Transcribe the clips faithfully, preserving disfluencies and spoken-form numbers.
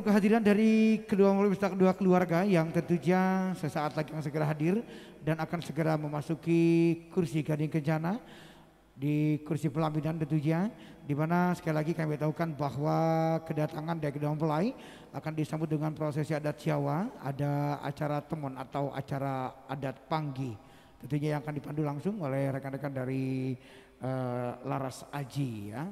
Kehadiran dari kedua beserta kedua keluarga yang tentunya sesaat lagi akan segera hadir dan akan segera memasuki kursi Gading Kencana di kursi pelaminan tentunya, di mana sekali lagi kami tahukan bahwa kedatangan dari kedua mempelai akan disambut dengan prosesi adat Jawa, ada acara temon atau acara adat panggi tentunya yang akan dipandu langsung oleh rekan-rekan dari uh, Laras Aji ya.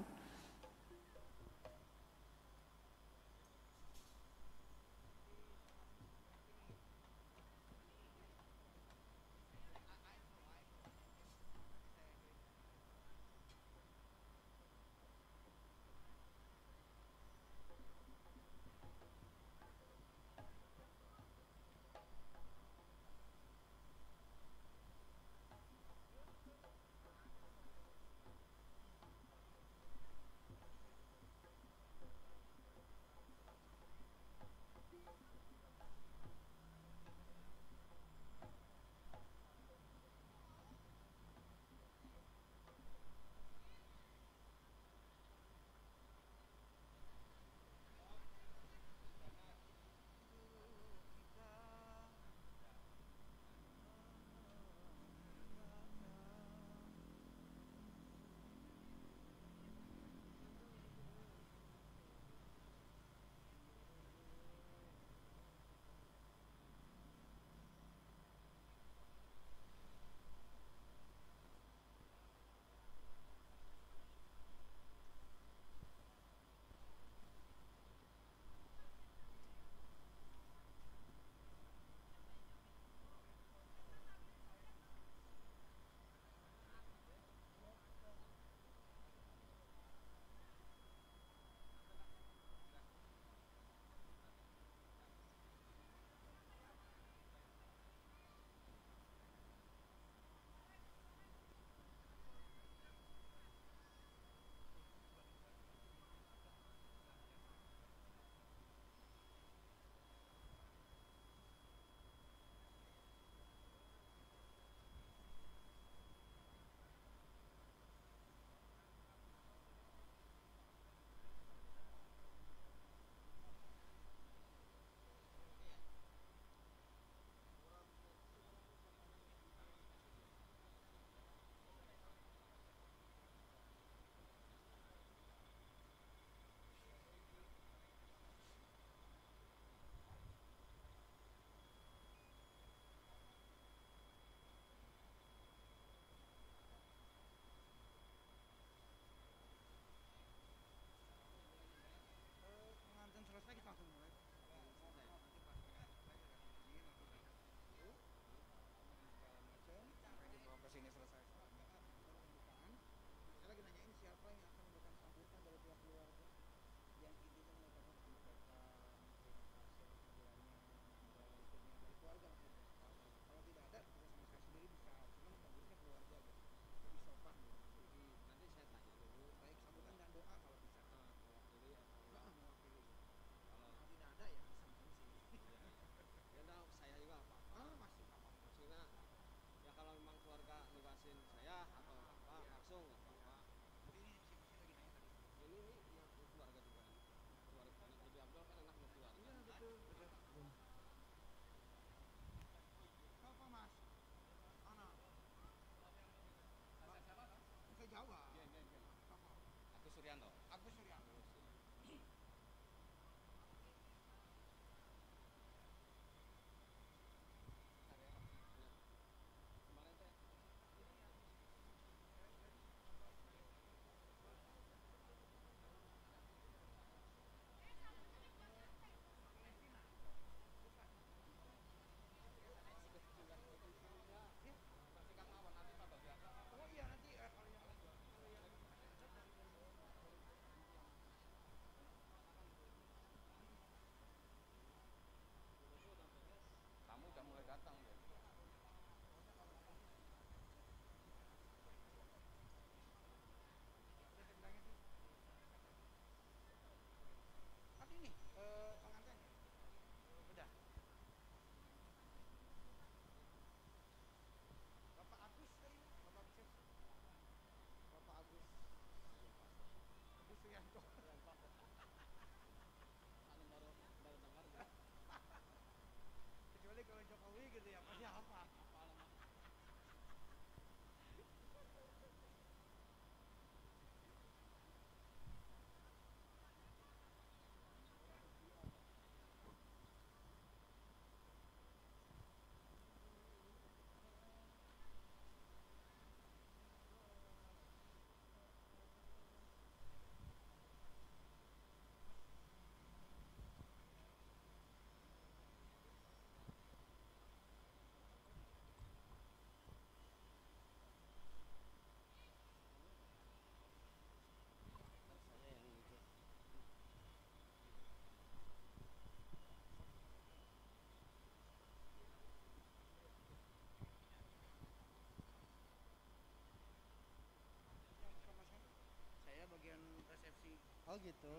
gitu.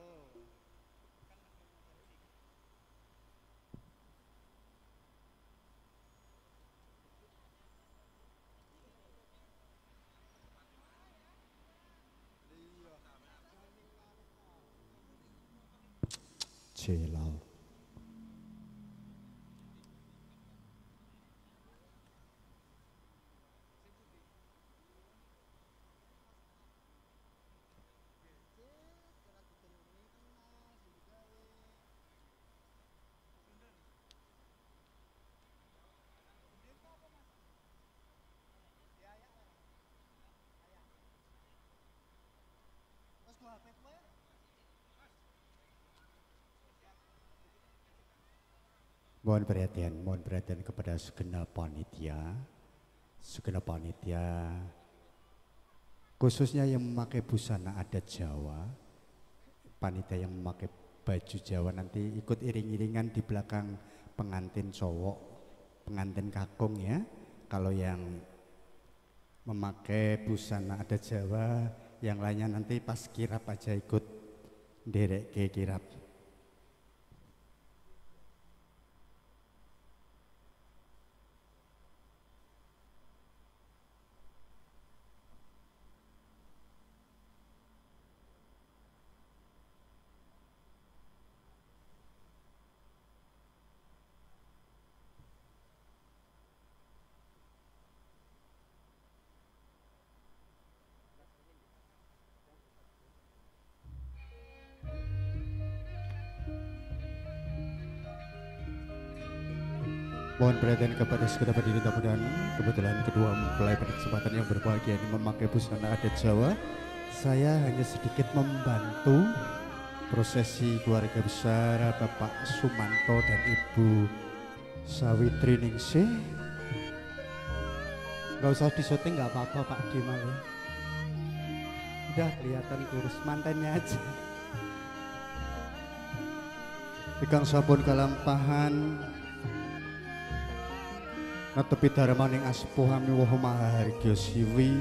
Celal. Mohon perhatian, mohon perhatian kepada segenap panitia, segenap panitia, khususnya yang memakai busana adat Jawa, panitia yang memakai baju Jawa nanti ikut iring-iringan di belakang pengantin cowok, pengantin kakung ya. Kalau yang memakai busana adat Jawa, yang lainnya nanti pas kirap aja ikut derek ke kirap. Mohon perhatian kepada segenap hadirin tamu dan kebetulan kedua mempelai pada kesempatan yang berbahagia ini memakai busana adat Jawa. Saya hanya sedikit membantu prosesi keluarga besar Bapak Sumanto dan Ibu Sawitri Ningsih. Gak usah disyuting, gak apa-apa Pak Dimal ya. Udah kelihatan kurus, mantannya aja. Ikang sampun kalampahan netepi darmaning aspuh amiwuh mahargya siwi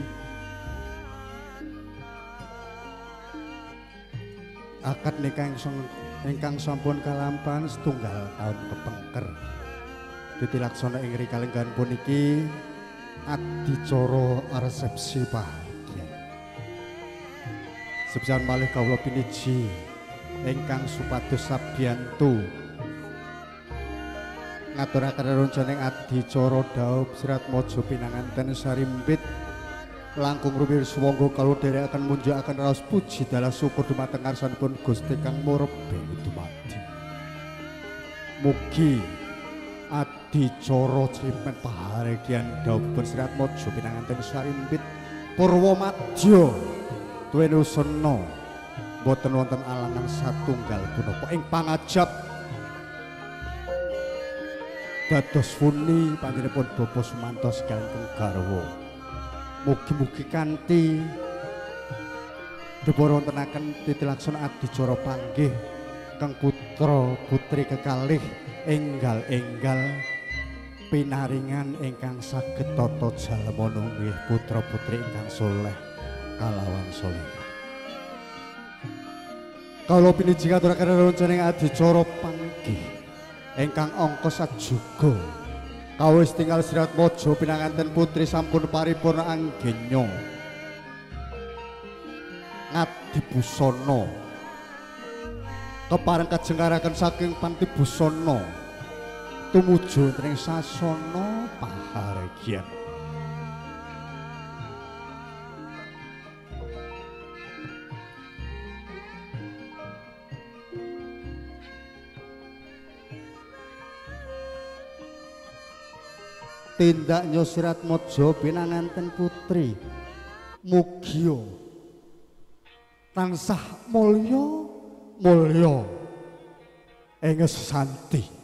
akad nikah ingkang sampun kalampahan setunggal tahun kepengker ditilaksana ing rikaling puniki adicara resepsi bahagia sepisan malih kawula piniji ingkang supados sabiyantu ngaturaken rerencaning adicara dhaup Sirat Maja pinanganten sarimpit langkung rumiyin swangga kalau dherekaken munjakaken raos puji dalah syukur dumateng ngarsanipun Gusti kang murebbe dumadi. Mugi adicara crimpen pahargyan dhaupipun Sirat Maja pinanganten sarimpit Purwamadya duweni usana boten wonten alangan satunggal punapa ing pangajap dados puni panjenenganipun Bapak Sumanto sekalian garwa. Mugi-mugi kanthi dipunwontenaken titilaksana adicara panggih kang putra putri kekalih enggal-enggal pinaringan ingkang saged tata jalma nggih putra putri ingkang saleh kalawan saleh. Kala piniji ngaturaken rerencaning adicara panggih ingkang angka sajuga kawis tinggal Sirat Maja pinanganten putri sampun paripurna anggenya ngadi busana kepareng kajengaraken saking panti busana tumuju ing sasana pahargyan. Tindaknya Sirat Maja pinanganten putri mugia tansah mulya mulya ing sesanti.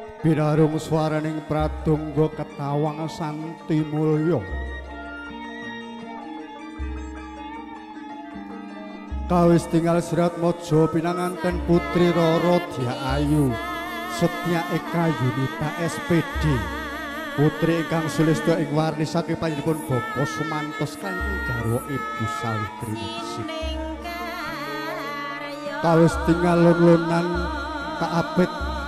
Binarung swaraning pradonga ketawang santi mulya Kawis tinggal Serat Mojo pinanganten Putri Roro Dia Ayu Setia Eka Yunita S P D Putri ingkang Sulistyo ing warni saking panjenenganipun Bapak Sumantos kanthi garwa Ibu Sawitri Ningsih. Kawis tinggal lun-lunan kaapit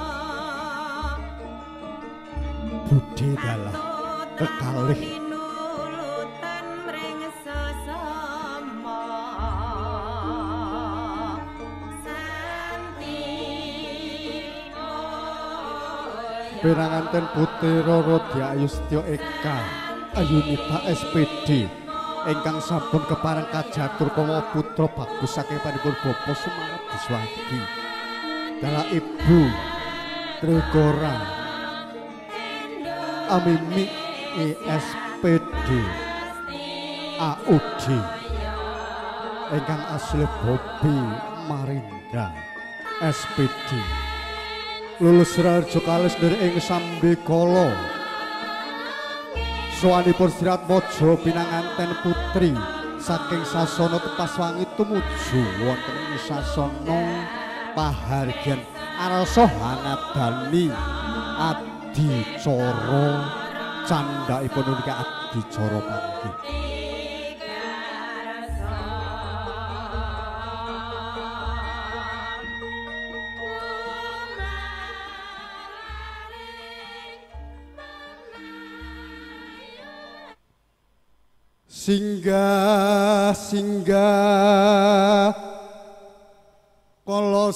Budhe dalah kekalih pinanganten Putri Roro Dia Ayu Setyo Eka Ayunita S P D ingkang sampun kepareng kajatur kama putra bagus saking panjenengan Bapak Sumardi Swadi dalah Ibu Trigora Amimi E S P D A U D ingkang asli Bobi Marinda S P D lulus Raharja kalis dari ing Sambekala sowanipun Serat Mojo pinanganten putri saking sasana Tepaswangi tumuju wonten ing sasana pahargyan arsa hangadani adicara candhaipun ugi adicara panggih. Singgah singgah kala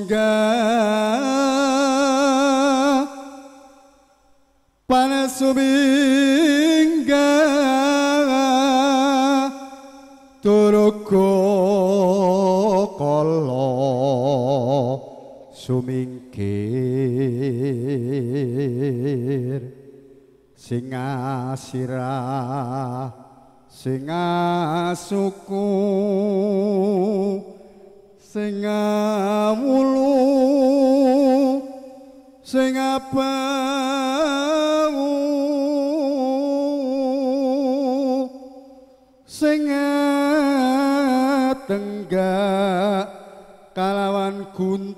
singgah panasubingga turuko kala sumingkir sing asirah sing suku sing wulu sing abau sing tenggak kalawan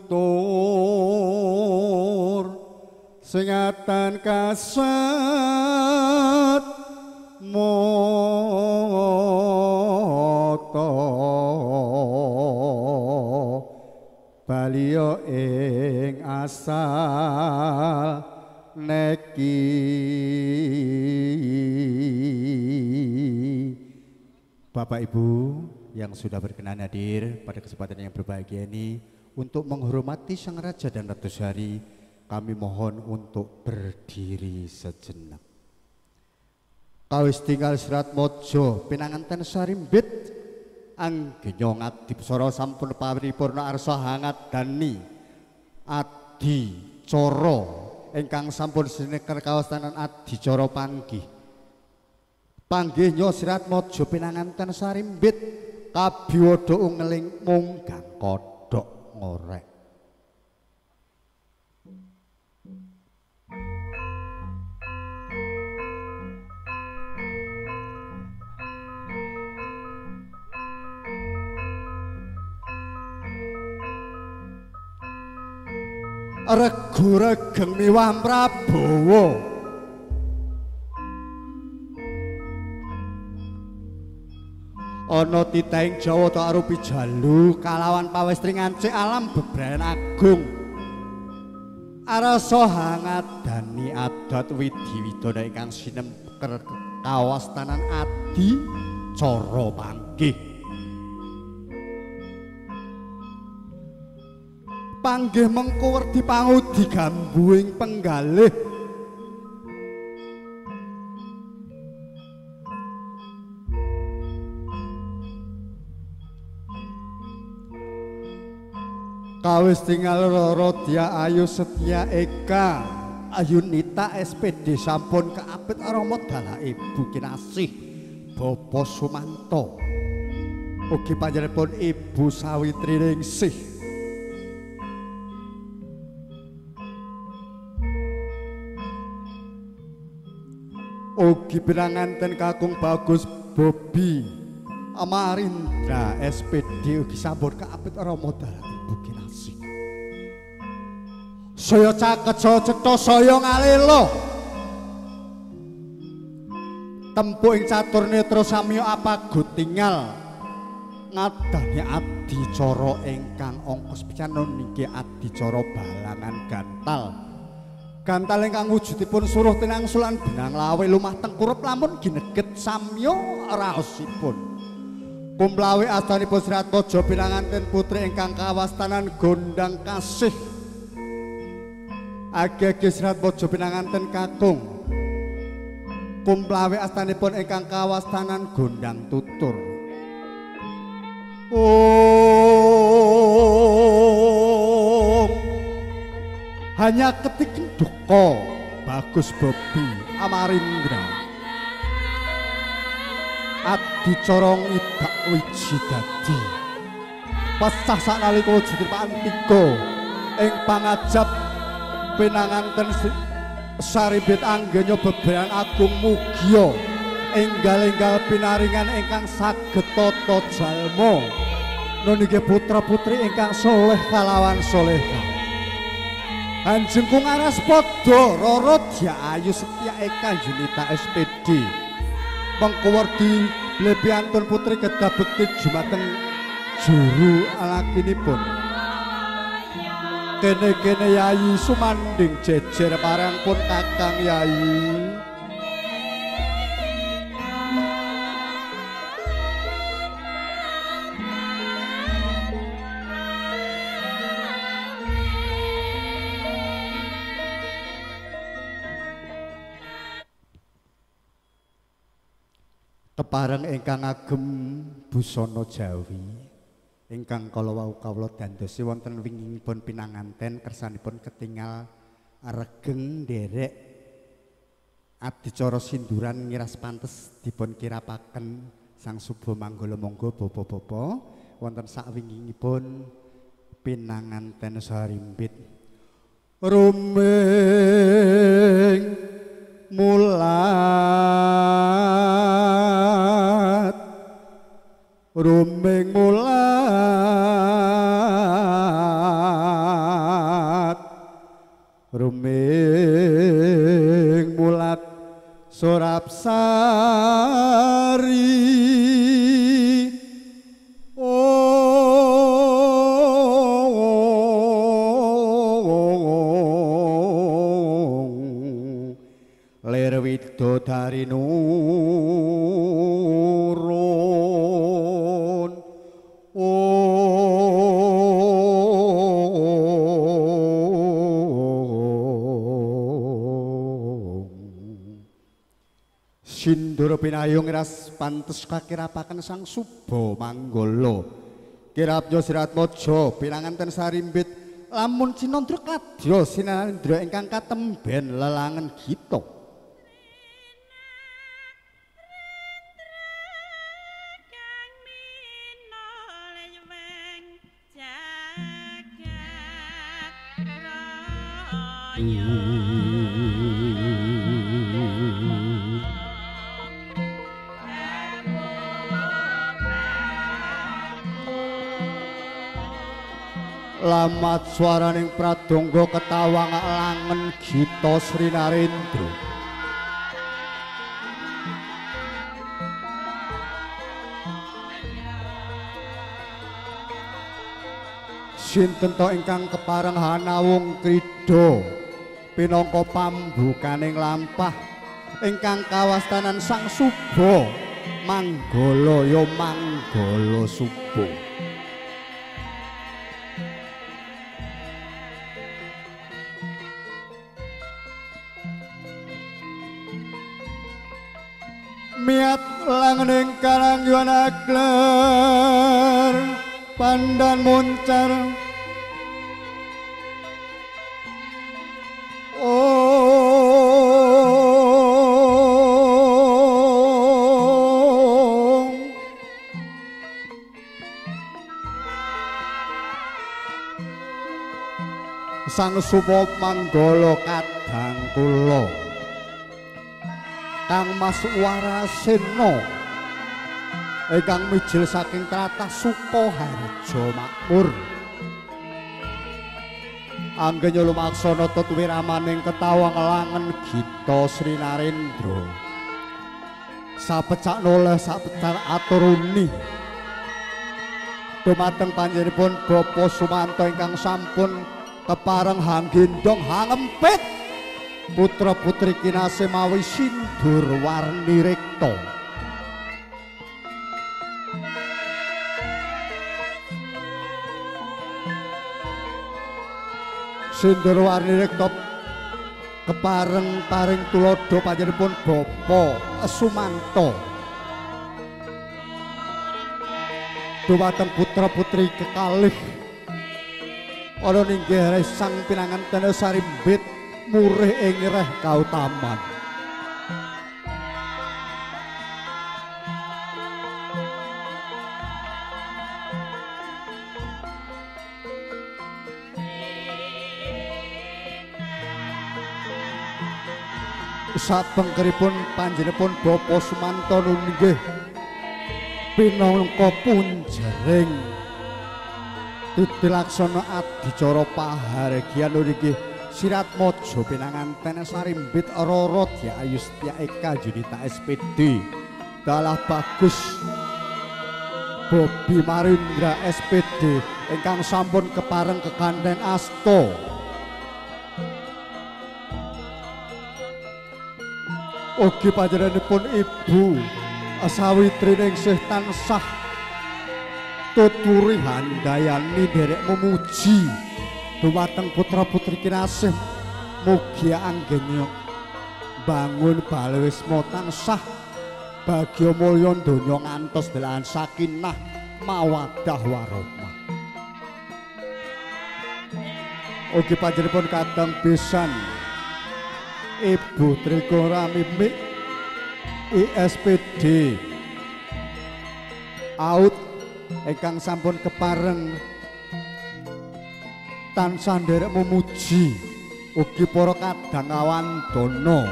guntur sing atan kasat moto baliyo ing asal neki Bapak Ibu yang sudah berkenan hadir pada kesempatan yang berbahagia ini untuk menghormati Sang Raja dan Ratu Sari, kami mohon untuk berdiri sejenak. Kawis tinggal Serat Mojo pinanganten sarimbit anggenya ngadipsara sampun paripurna arsa hangat dani adicara ingkang sampun sineker kawastanan adicara panggih panggihnya Serat Mojo pinanganten sarimbit kabiwada ungeling munggang kodhok ngorek. Regu regeng miwah Prabowo ana titahing Jawa ta arupi jalu kalawan pawestri ngancik alam bebrayan agung arasa hangat dani adat widi widana ingkang sineker kawastanan adi cara panggih panggih mengko werdi pangudi gambuing penggalih kawis tinggal Roro Dia Ayu Setya Eka Ayunita S P D sampun kaapit rama dalah Ibu kinasih Bapak Sumanto ugi panjenenganipun Ibu Sawitri Ningsih ugi pinanganten kakung Bagus Bobi Amarindra S P D ugi sampun kaapit Rama Dalang Ibu Kinasih. Saya caket saya cetha saya ngalelo. Tempuh ing catur netra samya apagut tinggal ngadani adicara ingkang angka sepisanan niki adicara balangan gantal. Gantal ingkang wujudipun suruh tinangsulan benang lawe lumah tengkurup lamun gineget samya raosipun. Kumplawi astanipun Sratmaja pinanganten putri ingkang kawastanan gondang kasih. Agi-agi Sratmaja pinanganten kakung. Kumplawi astanipun ingkang kawastanan gondang tutur. Oh, hanya ketik duka bagus Bobi Amarindra. Adicara ngidak wiji dadi pesah sanalika wujudipun tiga ing pangajab pinanganten Sarimbit Anggenya beberan agung mugia enggal-enggal pinaringan ingkang saged tata jalma nunggih putra-putri ingkang soleh kalawan solehah. Anjengkung aras padha Rara Dyayu Setya Eka Yunita S P D mengkuwardi blebiantun putri kedah bekti jumateng juru alakinipun. Kene-kene Yayi sumanding jejer parang pun Kakang Yayi. Tepareng ingkang agem busana Jawi ingkang kala wau kawula dandosi wonten wingingipun pinanganten kersanipun ketingal regeng nderek adicara sinduran ngiras pantes dipun kirapaken Sang Suba Manggala. Monggo bapa-bapa wonten sakwingingipun pinanganten Sarimbit ruming mulat ruming mulat ruming mulat Surapsari ler widodari nurun Sindoro pinayung ras pantes kakirapaken Sang Suba Manggala. Kirapnya Sratmaja pinanganten Sarimbit lamun cinandra kadya sinandra ingkang katemben lelangen gita. Lamat swaraning pradonga ketawang langen gita Sri Narendra. Sinten to ingkang kepareng hanawung krida pinangka pambukaning lampah ingkang kawastanan Sang Suba Manggala ya Manggala Suba. Miat langening karanggan agler pandan moncar oh Sang Suba Manggala kadang kula Kang Mas Warasena ingkang mijil saking tlatah Sukoharjo makmur. Anggenyo lumaksana tutwiramaning ketawang langen Gita Sri Narendra. Sapecak noleh sapecak aturuni. Dumateng panjenenganipun Bapa Sumanto ingkang sampun kepareng hanggendong hangempit putra putri kinasih mawi sindur warni rekta. Sindur warni rekta kepareng paring tulodo panjenenganipun Bapa Sumanto. Dumateng putra putri kekalih ana ninggih sang pinanganten Sarimbit murih ing reh kautaman. Sapengkeripun panjenenganipun Bapa Sumanto nunggih pinangka punjering titilaksana adicara pahargyan niki sirat maja pinanganten Sarimbit Rara Dyayu Setya Eka Junita S P D dalah bagus Bobi Marindra S P D ingkang sampun kepareng kekanten asta. Ugi panjenenganipun Ibu Sawitri ningsih tansah tuturi handayani derek memuji dumateng putra putri kinasih mugi anggenyo bangun balewisma tansah bagya mulya donya ngantos delahan sakinah mawaddah warahmah. Ugi panjenenganipun kadang pisan Ibu Trikora Mimik I S P D out ingkang sampun kepareng tansah nderek memuji ugi para kadang awandana.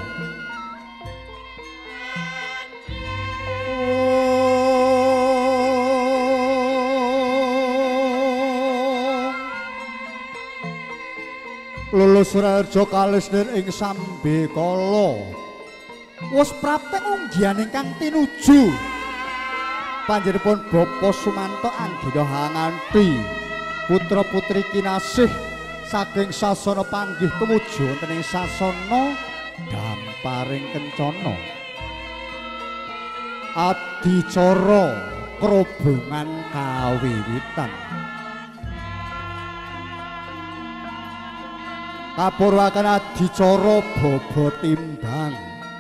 Lulus raja kalisnir ing sambe kala wis praptek unggihan ingkang tinuju panjenenganipun Bapa Sumanto anggena hanganti putra putri kinasih saking sasana panggih tumuju wonten ing sasana Damparing Kencana. Adicara krobongan kawiwitan kapuraken adicara baba timbang.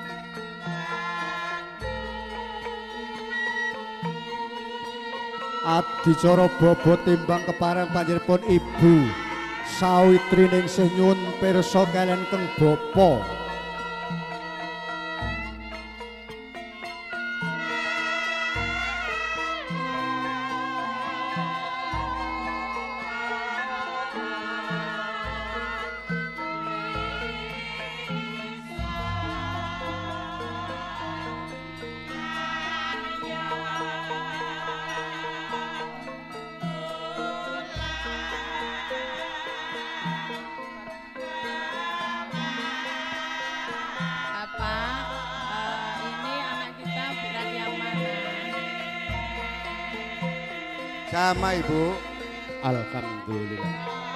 Adicara baba timbang kepareng panjenenganipun Ibu Sawitri ningsih nyuwun pirsa kaliyan Keng Bapa. Sama Ibu. Alhamdulillah.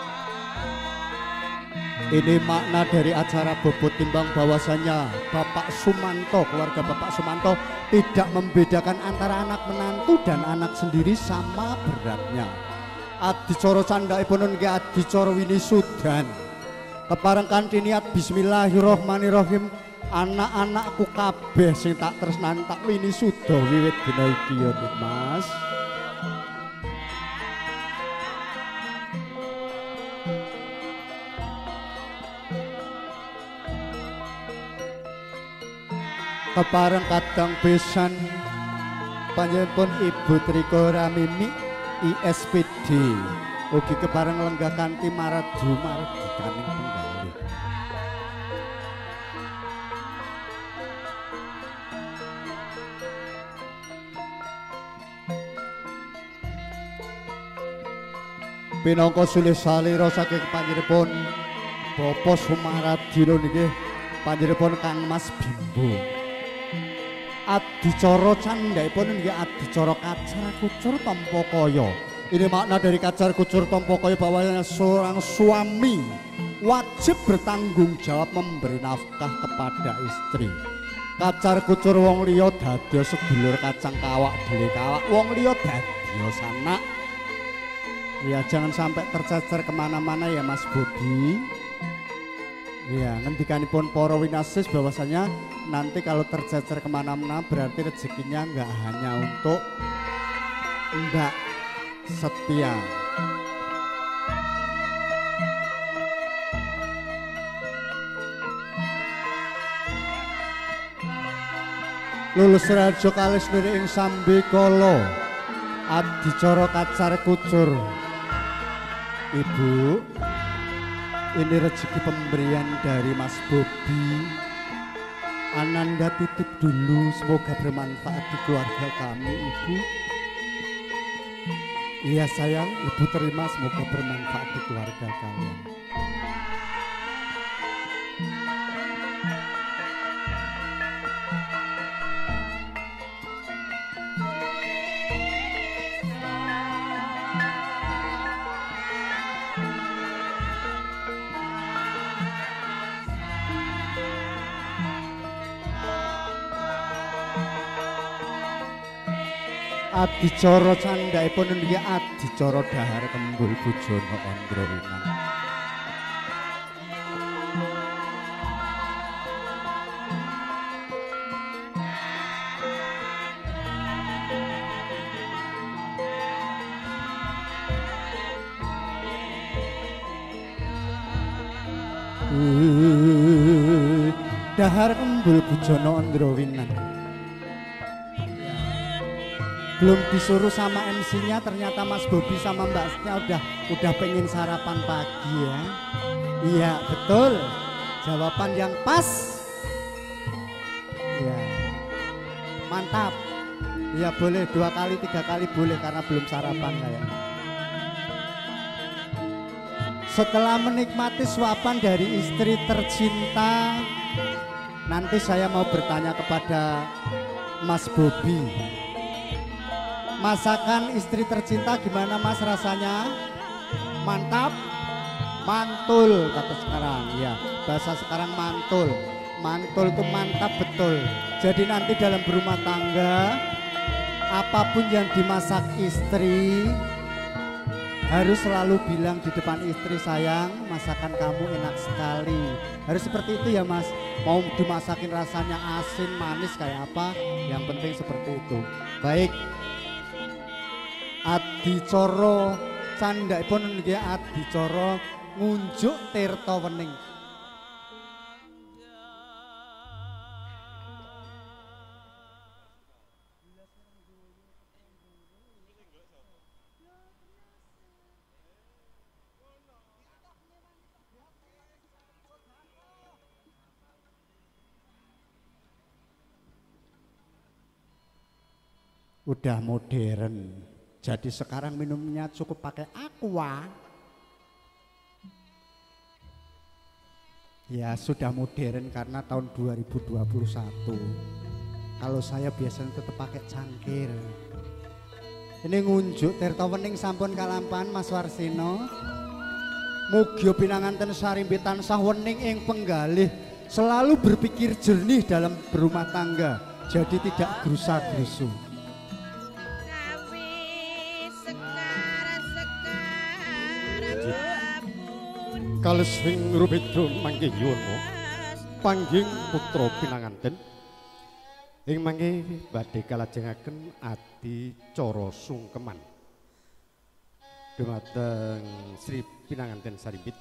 Ini makna dari acara bobot timbang bahwasanya Bapak Sumanto, keluarga Bapak Sumanto tidak membedakan antara anak menantu dan anak sendiri sama beratnya. Adicara candhaipun nggih adicara winisudan. Kepareng kanthi niat bismillahirrahmanirrahim. Anak-anakku kabeh sing tak tresnani tak winisuda wiwit dina iki ya Mas. Kepareng kadang pisan panjenenganipun Ibu Trikora Mimik I S P D ugi kepareng lenggah kanthi maradu margikaning penggalih. Pinangka sulih salira saking panjenenganipun Bapak Sumaradina niki panjenenganipun Kang Mas Bimbo. Adicara candhaipun nggih adicara kacar kucur tampa kaya. Ini makna dari kacar kucur tampa kaya bahwa seorang suami wajib bertanggung jawab memberi nafkah kepada istri. Kacar kucur wong liya dadi sedulur kacang kawak dele kawak wong liya dadi sanak. Ya jangan sampai tercecer kemana-mana ya Mas Bobi. Ya ngendikanipun para winasis bahwasanya nanti kalau tercecer kemana-mana berarti rezekinya enggak hanya untuk Mbak Setia. Lulus raja kalis niri ing sambi kala adicara kacar kucur. Ibu, ini rezeki pemberian dari Mas Bobi. Ananda titip dulu, semoga bermanfaat di keluarga kami, Ibu. Iya sayang, Ibu terima, semoga bermanfaat di keluarga kalian. Adicara candhaipun niki adicara dhahar kembul bujana Andrawinan. Dhahar kembul bujana Andrawinan. Belum disuruh sama M C-nya ternyata Mas Bobi sama Mbak Setia udah udah pengen sarapan pagi ya. Iya betul, jawaban yang pas. Iya mantap. Iya boleh dua kali tiga kali boleh karena belum sarapan kayaknya. Setelah menikmati suapan dari istri tercinta, nanti saya mau bertanya kepada Mas Bobi. Masakan istri tercinta gimana Mas rasanya? Mantap? Mantul kata sekarang ya. Bahasa sekarang mantul. Mantul itu mantap betul. Jadi nanti dalam berumah tangga apapun yang dimasak istri harus selalu bilang di depan istri, sayang masakan kamu enak sekali. Harus seperti itu ya Mas. Mau dimasakin rasanya asin, manis kayak apa, yang penting seperti itu. Baik. Adicara candhaipun niki adicara ngunjuk tirta wening. Udah modern. Jadi sekarang minumnya cukup pakai aqua. Ya sudah modern karena tahun dua ribu dua puluh satu. Kalau saya biasanya tetap pakai cangkir. Ini ngunjuk tirta wening sampun kalampan Mas Warsino. Mugi pinanganten sarimbi tansah wening ing penggalih, selalu berpikir jernih dalam berumah tangga. Jadi tidak gerusa-gerusu. Kalau sing rubedo mangke yono pangging putra pinanganten ing mangke badhe kalajengaken adicara sungkeman dumateng Sri Pinanganten Sarimbit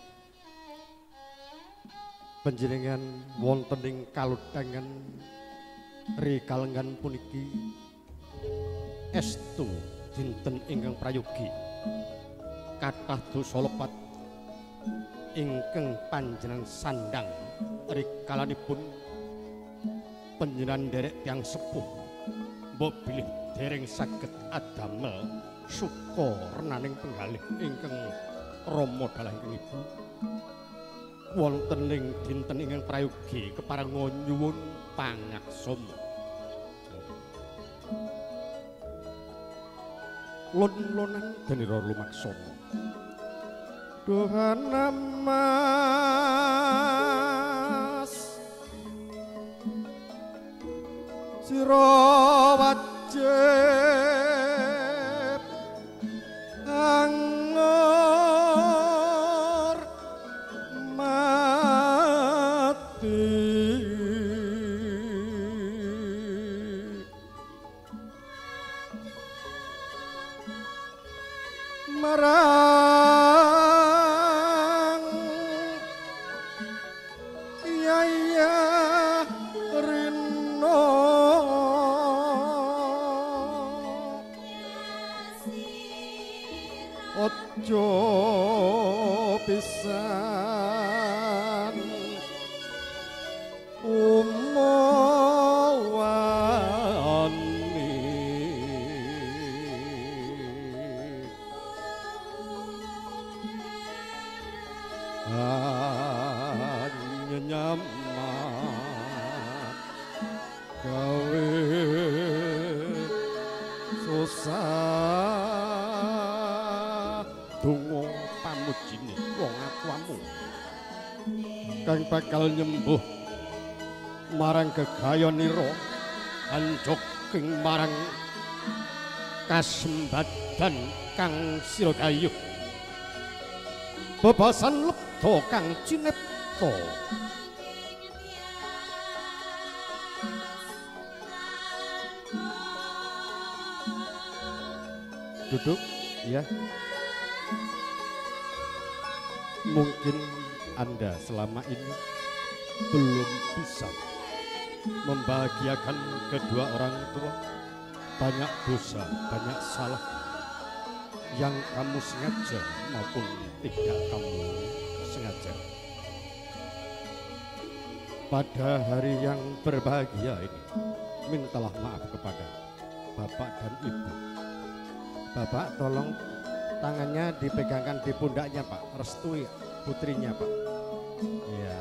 panjenengan wonten ing kalodhangan rikalengan puniki estu dinten ingkang prayogi kathah dosa lepat ingkang panjenengan sandang rikalanipun panjenengan derek tiyang sepuh mbok bilih dereng saged adamel suka renaning penggalih ingkang Rama dalah ingkang Ibu wonten ing dinten ingkang prayogi keparenga nyuwun pangaksama lon-lonan denira lumaksana Duhana mas sira wajib angor mati marang yaya rino ojo pisan umawani hanya nyaman gawe susah donga pamujine wong akuamu kang bakal nyembuh marang gegayanira anjoking marang kasembadan kang sira gayuh bebasan lebda kang cinipta duduk ya mungkin Anda selama ini belum bisa membahagiakan kedua orang tua banyak dosa banyak salah yang kamu sengaja maupun tidak kamu sengaja pada hari yang berbahagia ini mintalah maaf kepada Bapak dan Ibu. Bapak tolong tangannya dipegangkan di pundaknya Pak, restui putrinya Pak. Ya,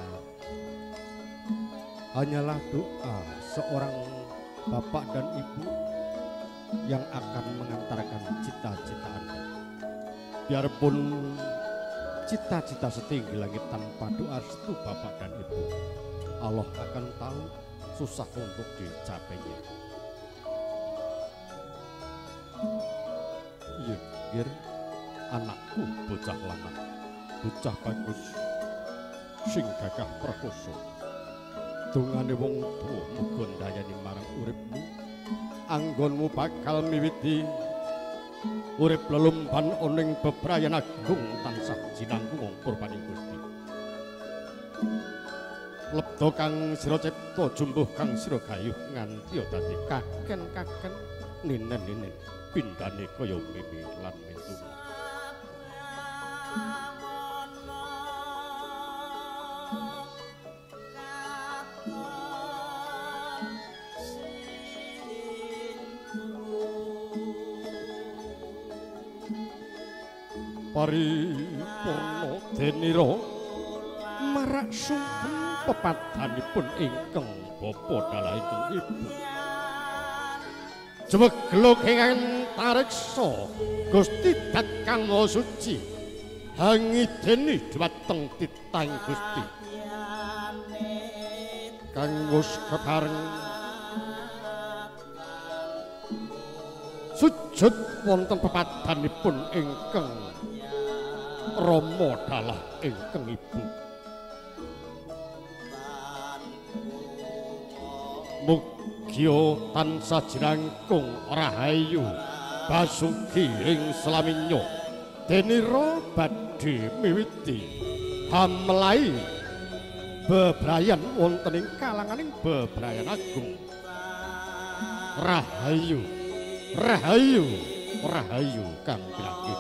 hanyalah doa seorang Bapak dan Ibu yang akan mengantarkan cita-cita Anda. Biarpun cita-cita setinggi langit tanpa doa restu Bapak dan Ibu, Allah akan tahu susah untuk dicapainya. Iya, Gir, anakku bocah lanang, bocah bagus, sing gagah prakoso. Dungane wong tuwa muga ndayani marang uripmu, anggonmu bakal miwiti urip lelumban oning bebrayan agung tansah jinanggung purbaning Gusti. Lebda kang sira cipta jumbuh kang sira gayuh nganti dadi kaken-kaken ninen-ninen pindhane kaya mimi lan mentung. Paripurna denira marak sumpeng pepadanipun ingkang bapa dalah ingkang ibu. Jemeglo kenging tariksa Gusti Dat kang maha suci hangideni dhumateng titahing Gusti kanggo kepareng sujud wonten pepadanipun ingkang Rama dalah ingkang ibu. Mugia tansah jinangkung rahayu basuki ing slaminya denira badhe miwiti hamlai bebrayan wonten ing kalanganing bebrayan agung. Rahayu rahayu rahayu kang pinanggih.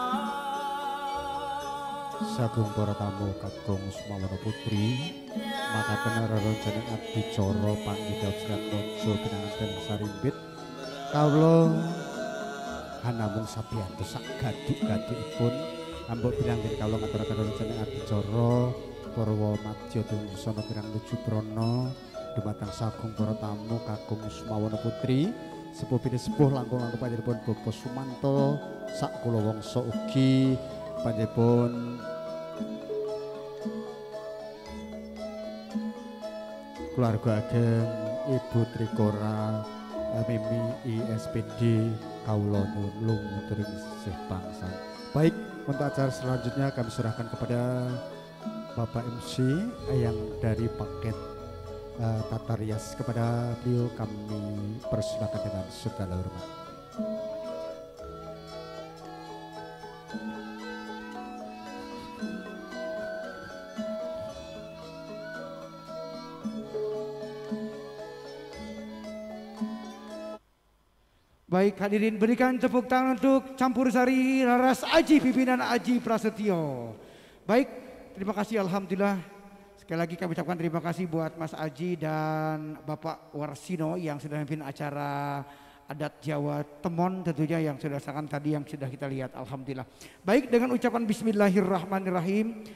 Sagung para tamu kakung Sumawara Putri makaten rerencangan adicara panggidap Serat Mojo Genangan Sarimbit kawula hanamung sapiyantos sak gaduk-gadukipun ambok bilangken kawula ngaturaken rerencangan adicara Parwa Madya Dungsana kirang nuju prana dumateng sagung para tamu kakung Smawana Putri sepuh bini sepuh langkung-langkung panjenenganipun Bapak Sumanto sak kula wangsa ugi panjenenganipun keluarga ageng Ibu Trikora Mimi I S P D kawula nulung muturing sih bangsa. Baik, untuk acara selanjutnya kami serahkan kepada Bapak M C yang dari paket uh, Tata Rias. Kepada beliau kami persilakan dengan segala hormat. Baik hadirin, berikan tepuk tangan untuk Campur Sari Laras Aji pimpinan Aji Prasetyo. Baik, terima kasih alhamdulillah. Sekali lagi kami ucapkan terima kasih buat Mas Aji dan Bapak Warsino yang sudah memimpin acara adat Jawa Temon tentunya yang sudah sakan tadi yang sudah kita lihat alhamdulillah. Baik, dengan ucapan bismillahirrahmanirrahim.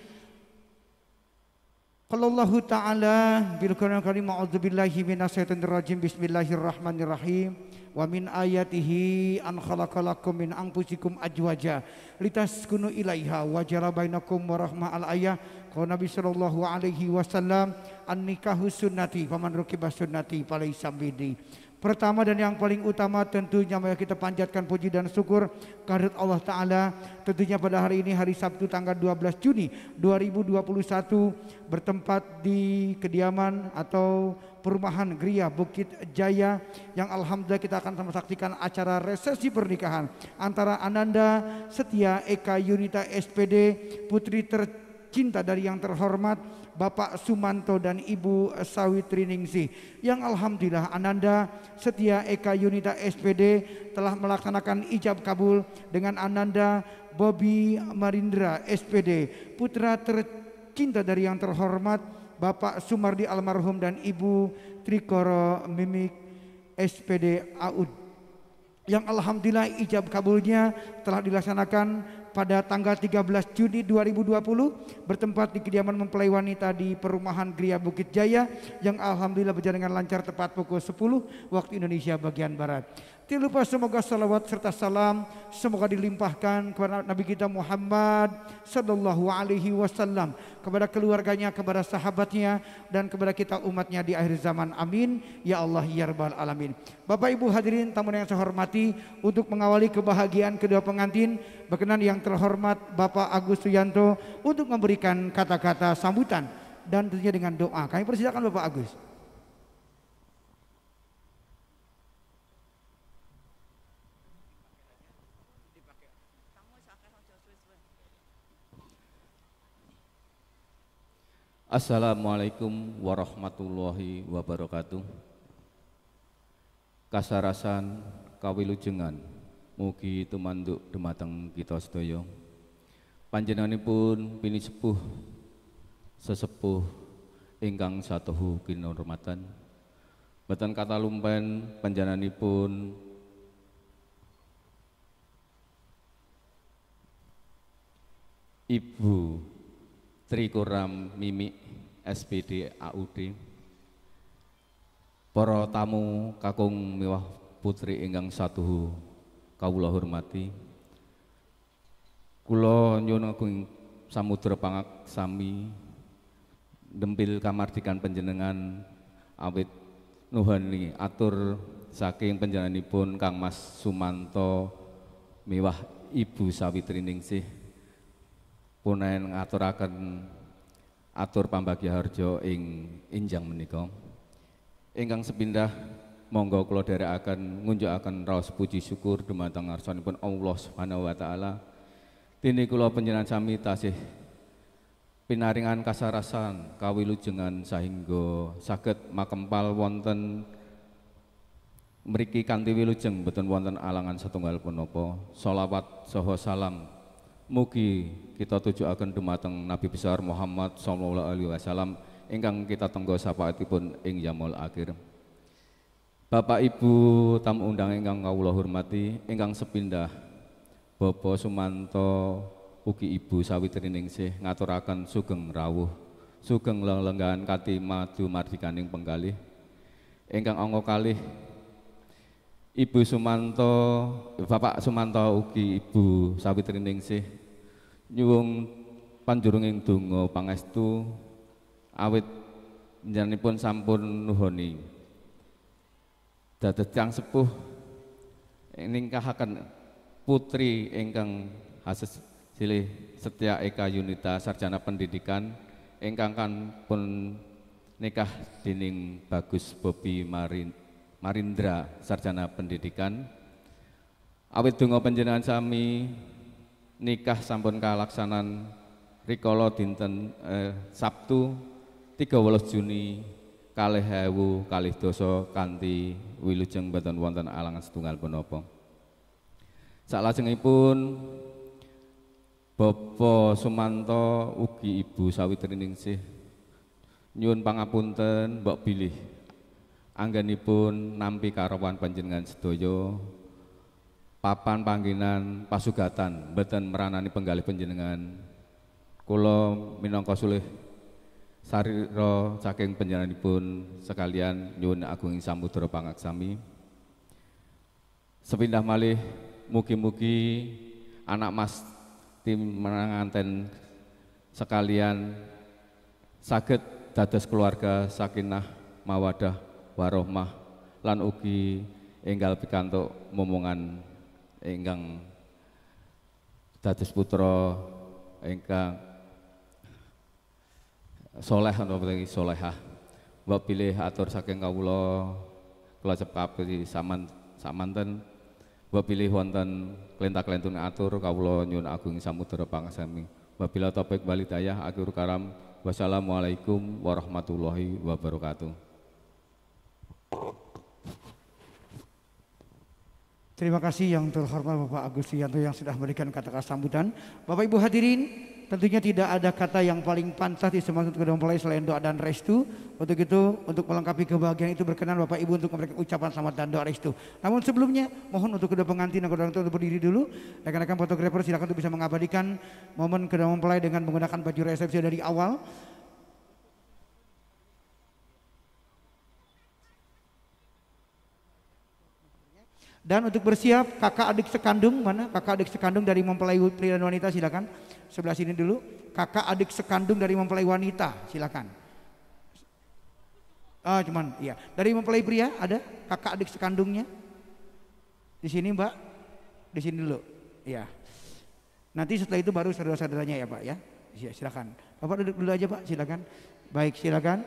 Qallallahu ta'ala bil Qur'anil karim a'udzubillahi minasyaitonir rajim bismillahirrahmanirrahim. Wa min ayatihi an khalaqalakum min anfusikum ajwaja litaskunu ilaiha wa jara bainakum warahmah al ayah. Qala Nabi sallallahu alaihi wasallam an nikahu sunnati faman rakiba sunnati falaysa bidi. Pertama dan yang paling utama tentunya mari kita panjatkan puji dan syukur kehadirat Allah Ta'ala. Tentunya pada hari ini hari Sabtu tanggal dua belas Juni dua ribu dua puluh satu bertempat di kediaman atau perumahan Gria Bukit Jaya yang alhamdulillah kita akan sama saksikan acara resepsi pernikahan antara Ananda Setia Eka Yunita S P D putri tercinta dari yang terhormat Bapak Sumanto dan Ibu Sawitri Ningsih yang alhamdulillah Ananda Setia Eka Yunita S P D telah melaksanakan ijab kabul dengan Ananda Bobby Marindra S P D putra tercinta dari yang terhormat Bapak Sumardi almarhum dan Ibu Trikoro Mimik S P D A U D yang alhamdulillah ijab kabulnya telah dilaksanakan pada tanggal tiga belas Juni dua ribu dua puluh bertempat di kediaman mempelai wanita di perumahan Gria Bukit Jaya yang alhamdulillah berjalan dengan lancar tepat pukul sepuluh waktu Indonesia bagian Barat. Tidak lupa semoga salawat serta salam semoga dilimpahkan kepada Nabi kita Muhammad sallallahu alaihi wasallam, kepada keluarganya, kepada sahabatnya dan kepada kita umatnya di akhir zaman. Amin ya Allah ya rabbal alamin. Bapak Ibu hadirin tamu yang saya hormati, untuk mengawali kebahagiaan kedua pengantin berkenan yang terhormat Bapak Agus Suyanto untuk memberikan kata-kata sambutan dan tentunya dengan doa. Kami persilakan Bapak Agus. Assalamualaikum warahmatullahi wabarakatuh. Kasarasan kawilujengan mugi tumanduk dumateng kita sedaya. Panjenenganipun pini sepuh sesepuh ingkang satuhu kinurmatan. Boten kata lumpen panjenenganipun Ibu Trikoram Mimi S P D A U D, para tamu kakung miwah putri ingkang satuhu kawula hormati, kula nyuwun agung samudra pangaksami dempil kamardikan panjenengan awit nuhani atur saking panjenenganipun Kang Mas Sumanto miwah Ibu Sawitri Ningsih punen ngaturaken atur pambagyaharja ing injang menika. Ingkang sepindah monggo kula dherekaken ngunjukaken raos puji syukur dumateng ngarsanipun Allah Subhanahu wa taala. Dene kula panjenengan sami tasih pinaringan kasarasan kawilujengan sahingga saged makempal wonten mriki kanthi wilujeng boten wonten alangan setunggal punapa. Shalawat saha salam mugi kita tujuaken dumateng Nabi besar Muhammad sallallahu alaihi wasallam ingkang kita tenggo sapaatipun ing Yaumul Akhir. Bapak Ibu tamu undang ingkang kawula hormati, ingkang sepindah Bapak Sumanto ugi Ibu Sawitriningsih ngaturaken sugeng rawuh, sugeng lelenggahan kati madu mardikaning penggalih. Ingkang angka kalih Ibu Sumanto, Bapak Sumanto ugi Ibu Sawitriningsih nyuwung panjurunging donga pangestu awit njenenganipun sampun nuhoni dados tiyang sepuh ningkahaken putri ingkang hasis silih Setya Eka Yunita sarjana pendidikan ingkang kan pun nikah dening Bagus Bobi Marin Marindra sarjana pendidikan. Awit donga panjenengan sami nikah sampun kalaksanan rikala dinten eh, Sabtu tiga belas Juni kalih ewu kalih dasa kanthi wilujeng boten wonten alangan setunggal punapa. Salajengipun Bapak Sumanto ugi Ibu Sawitriningsih nyuwun pangapunten mbok bilih anggenipun nampi karawan panjenengan sedaya papan panggenan pasugatan mboten meranani penggalih panjenengan. Kula minangka sulih sarira saking panjenenganipun sekalian nyuwun agunging samudra pangaksami. Sepindah malih mugi-mugi anak mas tim menanganten sekalian saged dados keluarga sakinah mawadah warohmah lan ugi enggal pikantuk momongan ingkang dados putra ingkang soleh napa solehah. Mbok pilih atur saking kawula kula cepapi saman samanten mbok pilih wonten klentak-klentun atur kawula nyuwun agung samudra pangasami. Wabila taufik wal hidayah akhir karam. Wassalamualaikum warahmatullahi wabarakatuh. Terima kasih yang terhormat Bapak Agus Yanto yang sudah memberikan kata-kata sambutan. Bapak Ibu hadirin, tentunya tidak ada kata yang paling pantas di semua kedua mempelai selain doa dan restu. Untuk itu, untuk melengkapi kebahagiaan itu berkenan Bapak Ibu untuk memberikan ucapan selamat dan doa restu. Namun sebelumnya, mohon untuk kedua pengantin dan kedua orang tua untuk berdiri dulu. Rekan-rekan fotografer silakan untuk bisa mengabadikan momen kedua mempelai dengan menggunakan baju resepsi dari awal. Dan untuk bersiap kakak adik sekandung, mana kakak adik sekandung dari mempelai pria dan wanita silakan. Sebelah sini dulu. Kakak adik sekandung dari mempelai wanita silakan. Ah cuman iya. Dari mempelai pria ada kakak adik sekandungnya. Di sini Mbak. Di sini dulu. Iya. Nanti setelah itu baru saudara-saudaranya ya Pak ya. Iya silakan. Bapak duduk dulu aja Pak silakan. Baik silakan.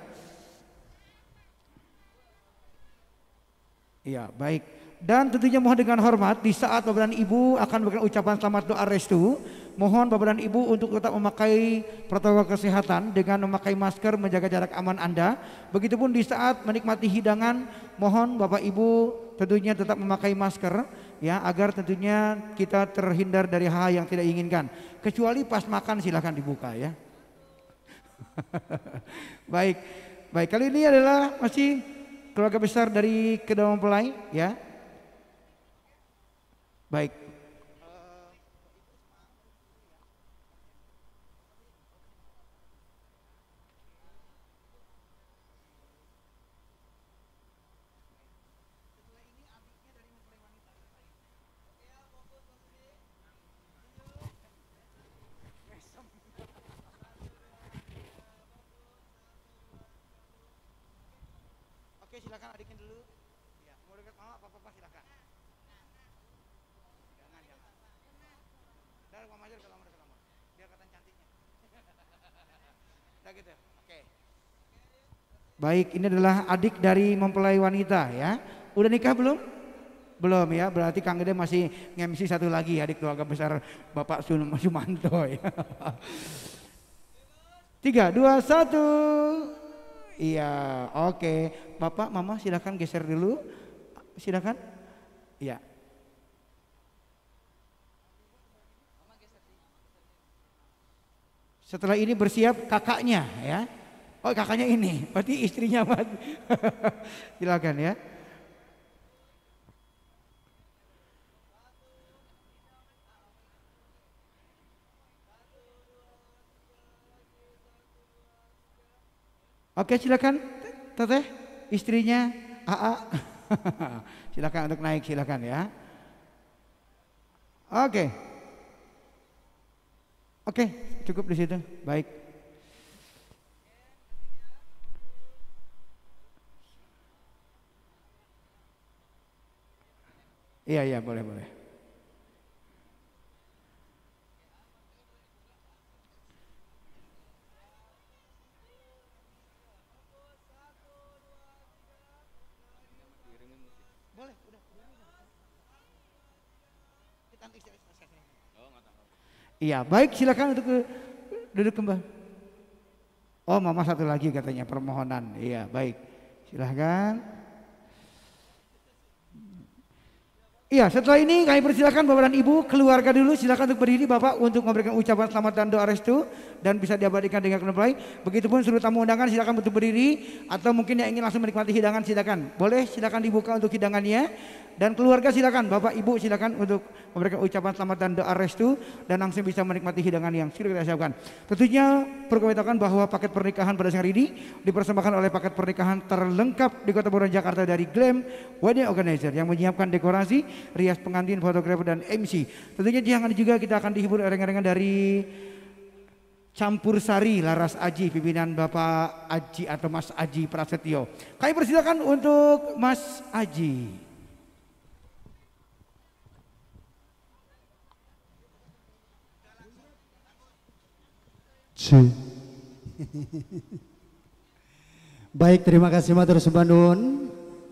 Iya baik. Dan tentunya mohon dengan hormat di saat Bapak dan Ibu akan memberikan ucapan selamat doa restu, mohon Bapak dan Ibu untuk tetap memakai protokol kesehatan dengan memakai masker, menjaga jarak aman Anda. Begitupun di saat menikmati hidangan, mohon Bapak Ibu tentunya tetap memakai masker ya agar tentunya kita terhindar dari hal yang tidak diinginkan. Kecuali pas makan silahkan dibuka ya. Baik, baik kali ini adalah masih keluarga besar dari kedua mempelai ya. Baik. Oke silakan adiknya dulu. Ya, mau dekat mama apa-apa silakan. Jangan jangan. Dari mama aja kalau mau dekat mama. Biar kelihatan cantiknya. Udah gitu. Oke. Baik, ini adalah adik dari mempelai wanita ya. Udah nikah belum? Belum ya, berarti Kang Gede masih nge-M C satu lagi adik keluarga besar Bapak Sumanto ya. Tiga, dua, satu. Iya, oke. Bapak, Mama silakan geser dulu. Silakan. Iya. Setelah ini bersiap kakaknya ya. Oh kakaknya ini, berarti istrinya Mas. Silakan ya. Oke silakan teteh, istrinya A A. Silakan untuk naik, silakan ya. Oke. Oke, cukup di situ. Baik. Iya, iya, boleh, boleh. Boleh, udah. Iya, baik, silakan untuk duduk kembali. Oh, mama satu lagi katanya permohonan. Iya, baik. Silakan. Iya, setelah ini kami persilakan Bapak dan Ibu, keluarga dulu silakan untuk berdiri Bapak untuk memberikan ucapan selamat dan doa restu dan bisa diabadikan dengan mempelai. Begitupun seluruh tamu undangan silakan untuk berdiri atau mungkin yang ingin langsung menikmati hidangan silakan. Boleh silakan dibuka untuk hidangannya dan keluarga silakan Bapak Ibu silakan untuk memberikan ucapan selamat dan doa restu dan langsung bisa menikmati hidangan yang sudah kita siapkan. Tentunya perlu kami tahukan bahwa paket pernikahan pada siang hari ini dipersembahkan oleh paket pernikahan terlengkap di Kota Bogor Jakarta dari Glam Wedding Organizer yang menyiapkan dekorasi, rias pengantin, fotografer dan M C. Tentunya jangan juga kita akan dihibur ringan-ringan dari Campur Sari Laras Aji pimpinan Bapak Aji atau Mas Aji Prasetyo. Kami persilakan untuk Mas Aji. Baik, terima kasih matur sembah nuwun.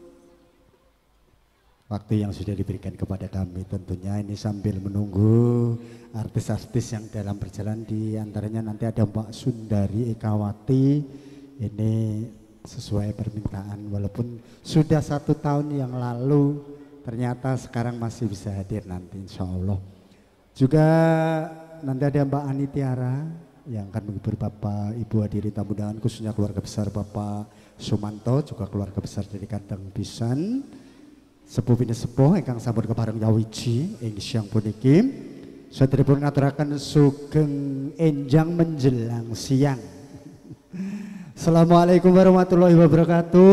Waktu yang sudah diberikan kepada kami tentunya ini sambil menunggu artis-artis yang dalam perjalanan, di antaranya nanti ada Mbak Sundari Ekawati. Ini sesuai permintaan walaupun sudah satu tahun yang lalu, ternyata sekarang masih bisa hadir nanti insya Allah. Juga nanti ada Mbak Ani Tiara yang akan menghibur Bapak Ibu hadirin tamu undangan khususnya keluarga besar Bapak Sumanto, juga keluarga besar dari Kandang Pisan. Sepuh bini sepuh ingkang sampun kepareng nyawiji ing siang puniki saderepun ngaturaken sugeng enjang menjelang siang. Assalamualaikum warahmatullahi wabarakatuh.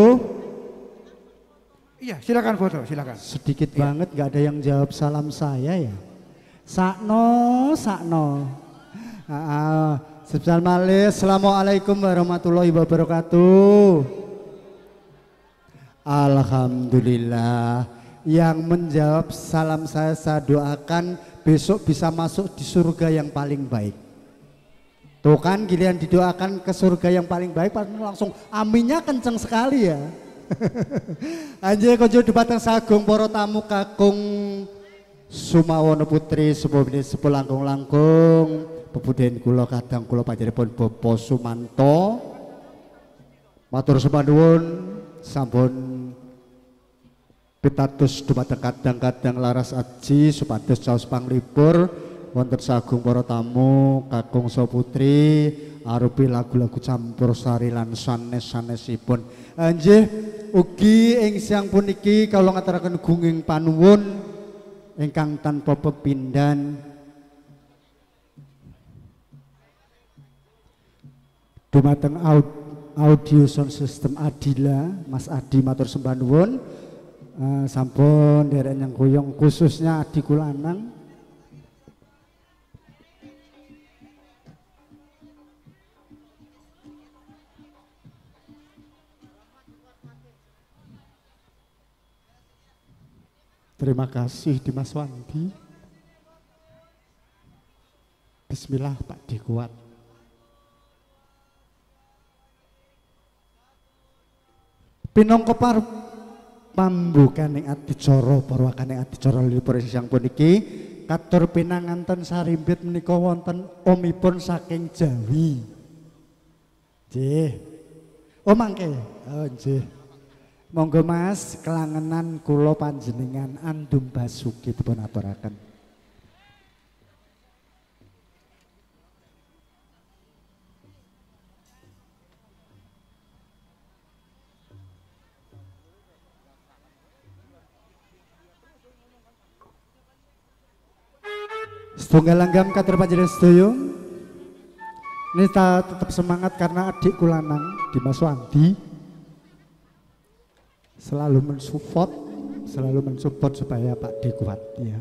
Iya, silakan foto, silakan. Sedikit iya. banget nggak ada yang jawab salam saya ya. Sakno, sakno. Ah, sebesar malih. Assalamualaikum warahmatullahi wabarakatuh. Alhamdulillah. Yang menjawab salam saya, saya doakan besok bisa masuk di surga yang paling baik. Tuh kan giliran didoakan ke surga yang paling baik langsung aminnya kenceng sekali ya. Anjir konjo debatang sagung para tamu kakung Sumawono Putri sepuh bini sepuh langkung-langkung pepudhen kula kadang kula panjenenganipun Bapak Sumanto matur sembah nuwun sampun pitados dumateng kadang-kadang Laras Aji supados caos panglipur wonten sagung para tamu kakung Soputri arupi lagu-lagu campur sari lan sanes-sanesipun. Anjih ugi ing siang puniki kawula ngaturaken gunging panuwun ingkang tanpa pepindhan dumateng audio sound system Adila Mas Adi matur sembah nuwun. Uh, sampun derek yang kuyong khususnya Adi Kulanang. Terima kasih Dimas Wandi. Bismillah Pak Dikuat. Pinongko par pambukaning adicara parwakaning adicara lilipur siang puniki katur pinanganten sarimbit menika wonten omipun saking Jawi. Nggih. Oh mangke. Oh nggih. Monggo Mas kelangenan kula panjenengan Andum Basuki dipun aturaken. Setunggal langgam katur panjenengan sedaya. Ini kita tetap semangat karena adikku lanang Dimas Wandi selalu mensupport, selalu mensupport supaya Pak D kuat ya.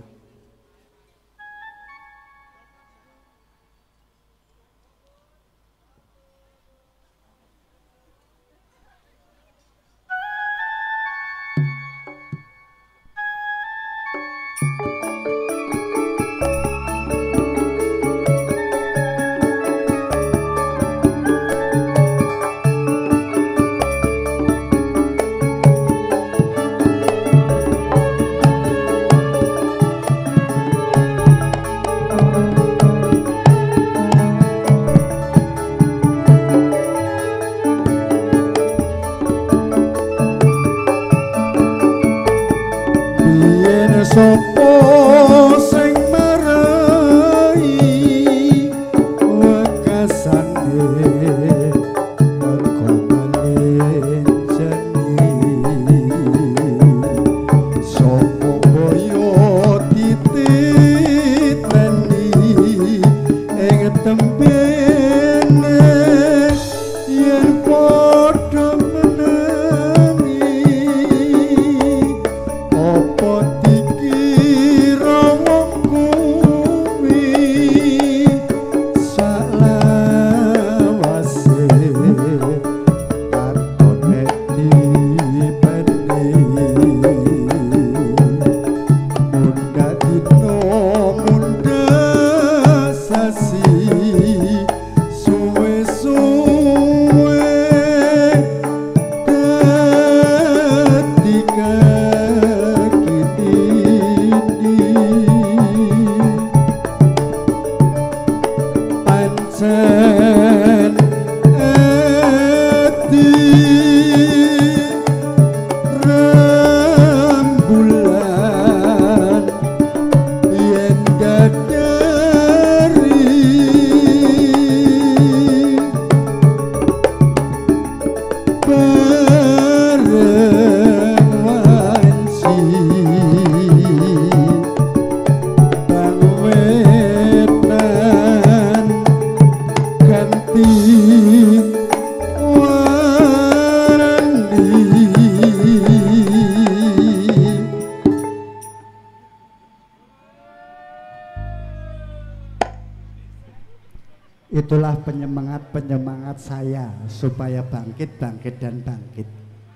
Itulah penyemangat-penyemangat saya supaya bangkit, bangkit, dan bangkit.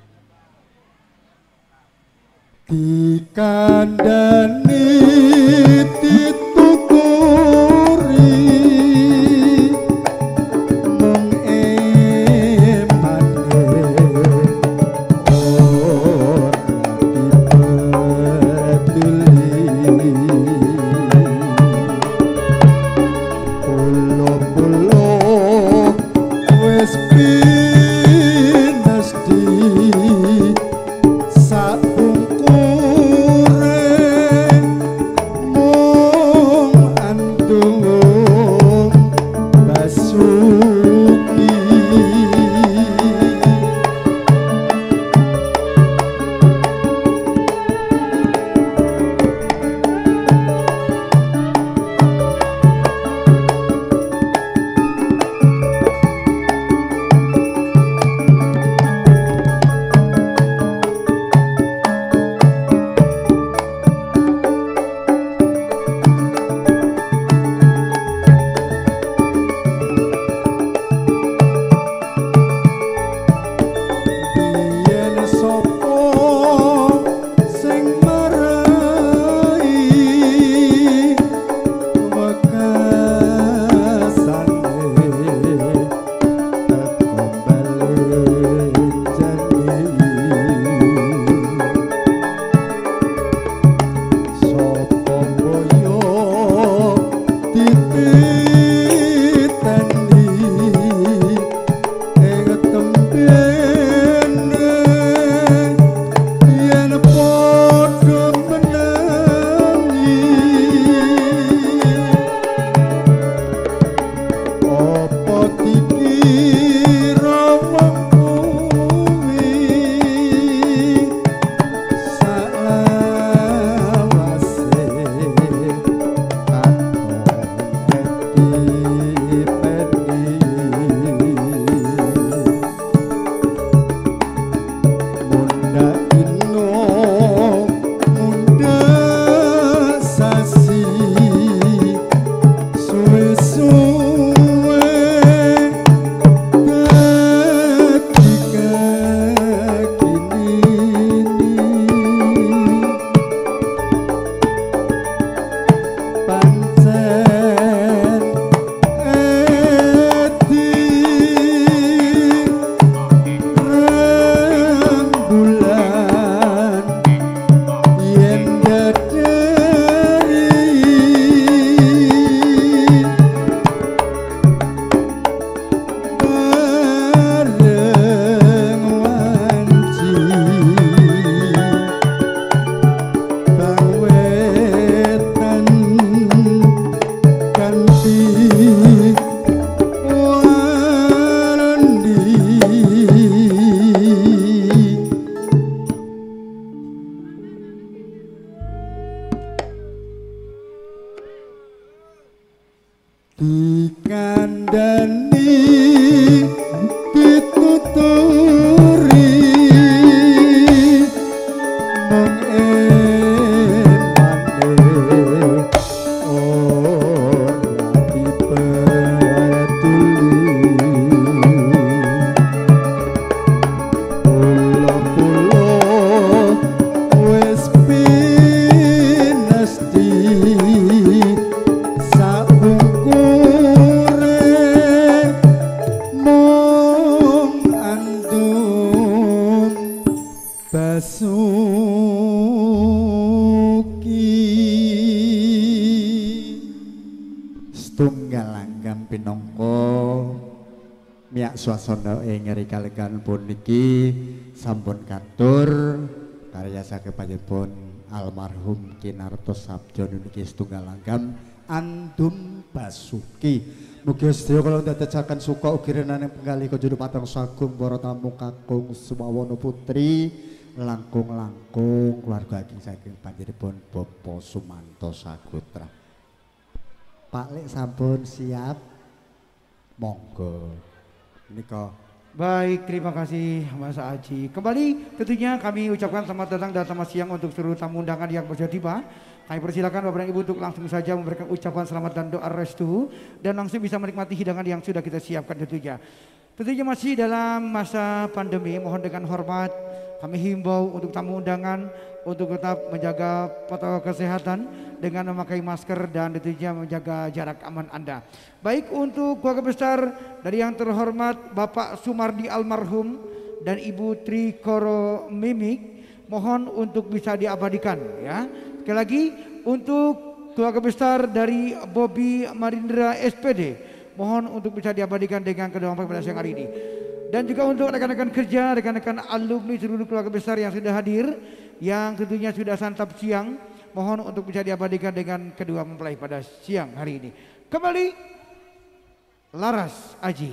Dikandani ditukuri mung emane ora dipeduli pulo-pulo wis pinesti sak bungkure dikandani dituturi mung emane ora dipeduli pulo-pulo wis pinesti sabungkure mung andum basuki setunggal langgam pinangka miyak swasana ing rikalegan puniki sampun katur karya saking panjenengan almarhum Kinarto Sabjono niki setunggal langgam andum basuki. Mugi sedaya kula ndadosaken suka ugi renane penggalih kanjeng patang sagung para tamu kakung sumawana putri langkung-langkung keluarga ageng saking panjenengan Bapak Sumanto Sagotra. Pak Lek sampun siap, monggo. Menika Baik, terima kasih Mas Aji. Kembali tentunya kami ucapkan selamat datang dan selamat siang untuk seluruh tamu undangan yang bersedia tiba. Kami persilakan Bapak dan Ibu untuk langsung saja memberikan ucapan selamat dan doa restu dan langsung bisa menikmati hidangan yang sudah kita siapkan tentunya. Tentunya masih dalam masa pandemi, mohon dengan hormat kami himbau untuk tamu undangan untuk tetap menjaga protokol kesehatan dengan memakai masker dan tentunya menjaga jarak aman Anda. Baik untuk keluarga besar dari yang terhormat Bapak Sumardi almarhum dan Ibu Trikoro Mimik, mohon untuk bisa diabadikan ya. Sekali lagi untuk keluarga besar dari Bobi Marindra S P D, mohon untuk bisa diabadikan dengan kedua mempelai pada siang hari ini. Dan juga untuk rekan-rekan kerja, rekan-rekan alumni seluruh keluarga besar yang sudah hadir, yang tentunya sudah santap siang, mohon untuk bisa diabadikan dengan kedua mempelai pada siang hari ini. Kembali Laras Aji.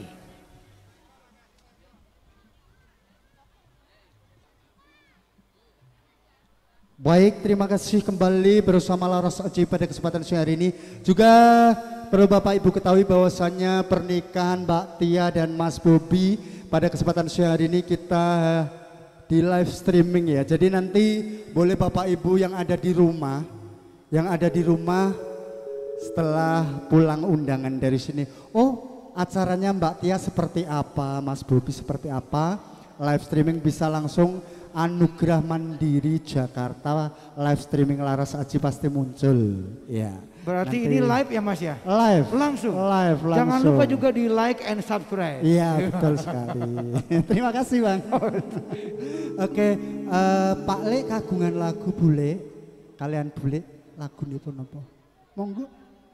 baik, terima kasih kembali bersama Laras Aji pada kesempatan siang hari ini. Juga perlu Bapak Ibu ketahui bahwasannya pernikahan Mbak Tia dan Mas Bobi pada kesempatan siang hari ini kita di live streaming ya. Jadi nanti boleh Bapak Ibu yang ada di rumah, yang ada di rumah setelah pulang undangan dari sini, oh acaranya Mbak Tia seperti apa, Mas Bobi seperti apa, live streaming bisa langsung Anugerah Mandiri Jakarta live streaming Laras Aji pasti muncul ya. Berarti Nanti ini live ya Mas ya? Live. Langsung. Live langsung. Jangan lupa juga di like and subscribe. Iya betul sekali. Terima kasih Bang. Oke, uh, Pak Le kagungan lagu bule, kalian bule lagu ini pun apa? Monggo.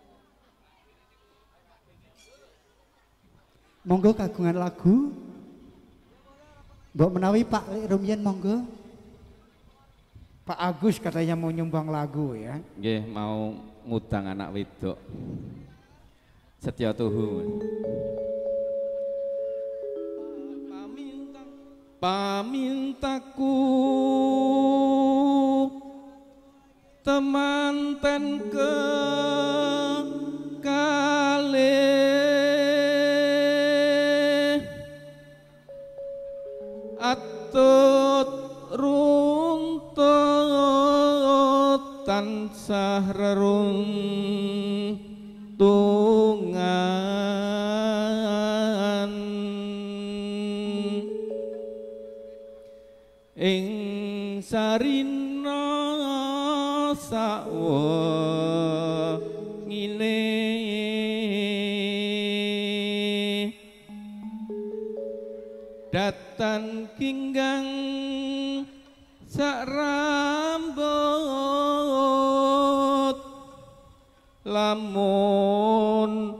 Monggo kagungan lagu. Mbok menawi Pak Le rumiyin monggo. Pak Agus katanya mau nyumbang lagu ya. Nggih, mau ngutang anak wedok. Setia Tuhu. Pamintaku temanten ke kalih atut runtut tansah reruntungan ing sarina sawengine datan kinggang sak rambut lamun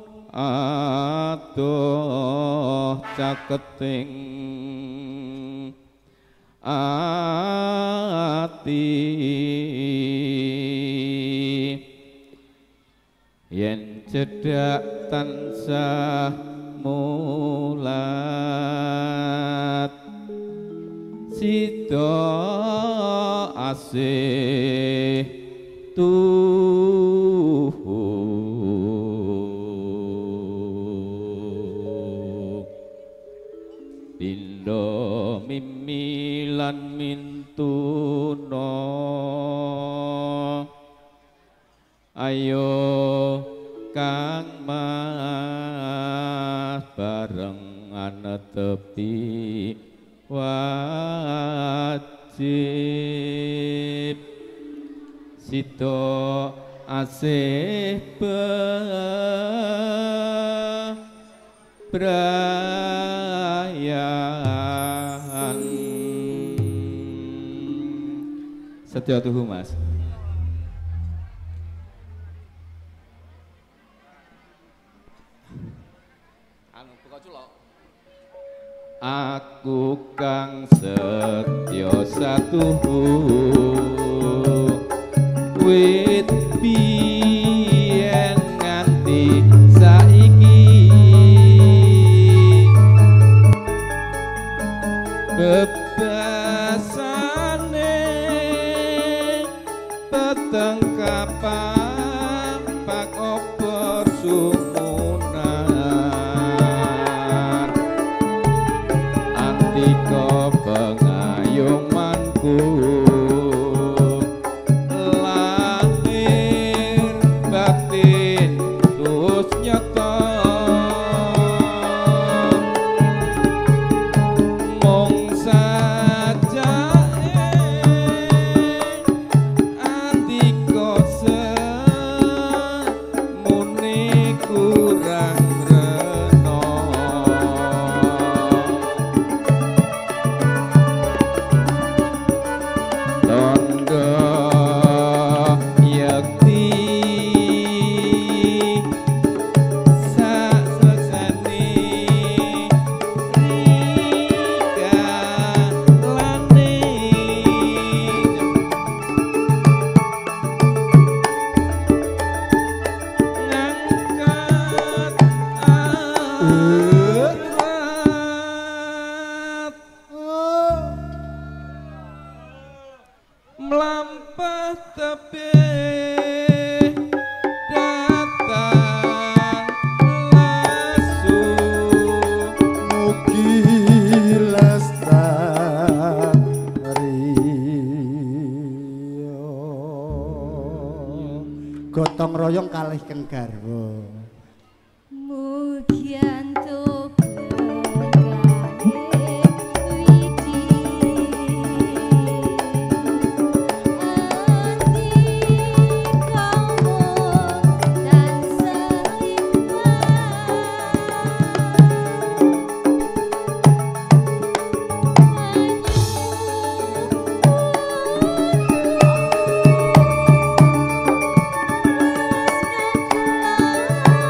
adoh caketing ati yen cedak tansah mulat sida asih tuhu ayo kang mas bareng anetepi wajib sito asih bebrayan Setya tuhu mas. Aku kang setya satuhu wit biyen nganti saiki bebasane peteng kapan pak obor sumunar antika pengayumanku lahir batin terus nyata mong saja antika semune kurang rena tondo yakti sasasane rika lane ngangkat arat melampah tebih datang lasu Mugi lestari gotong royong kalih keng garwa Mugianto berkane widi andi kamu dan seimbang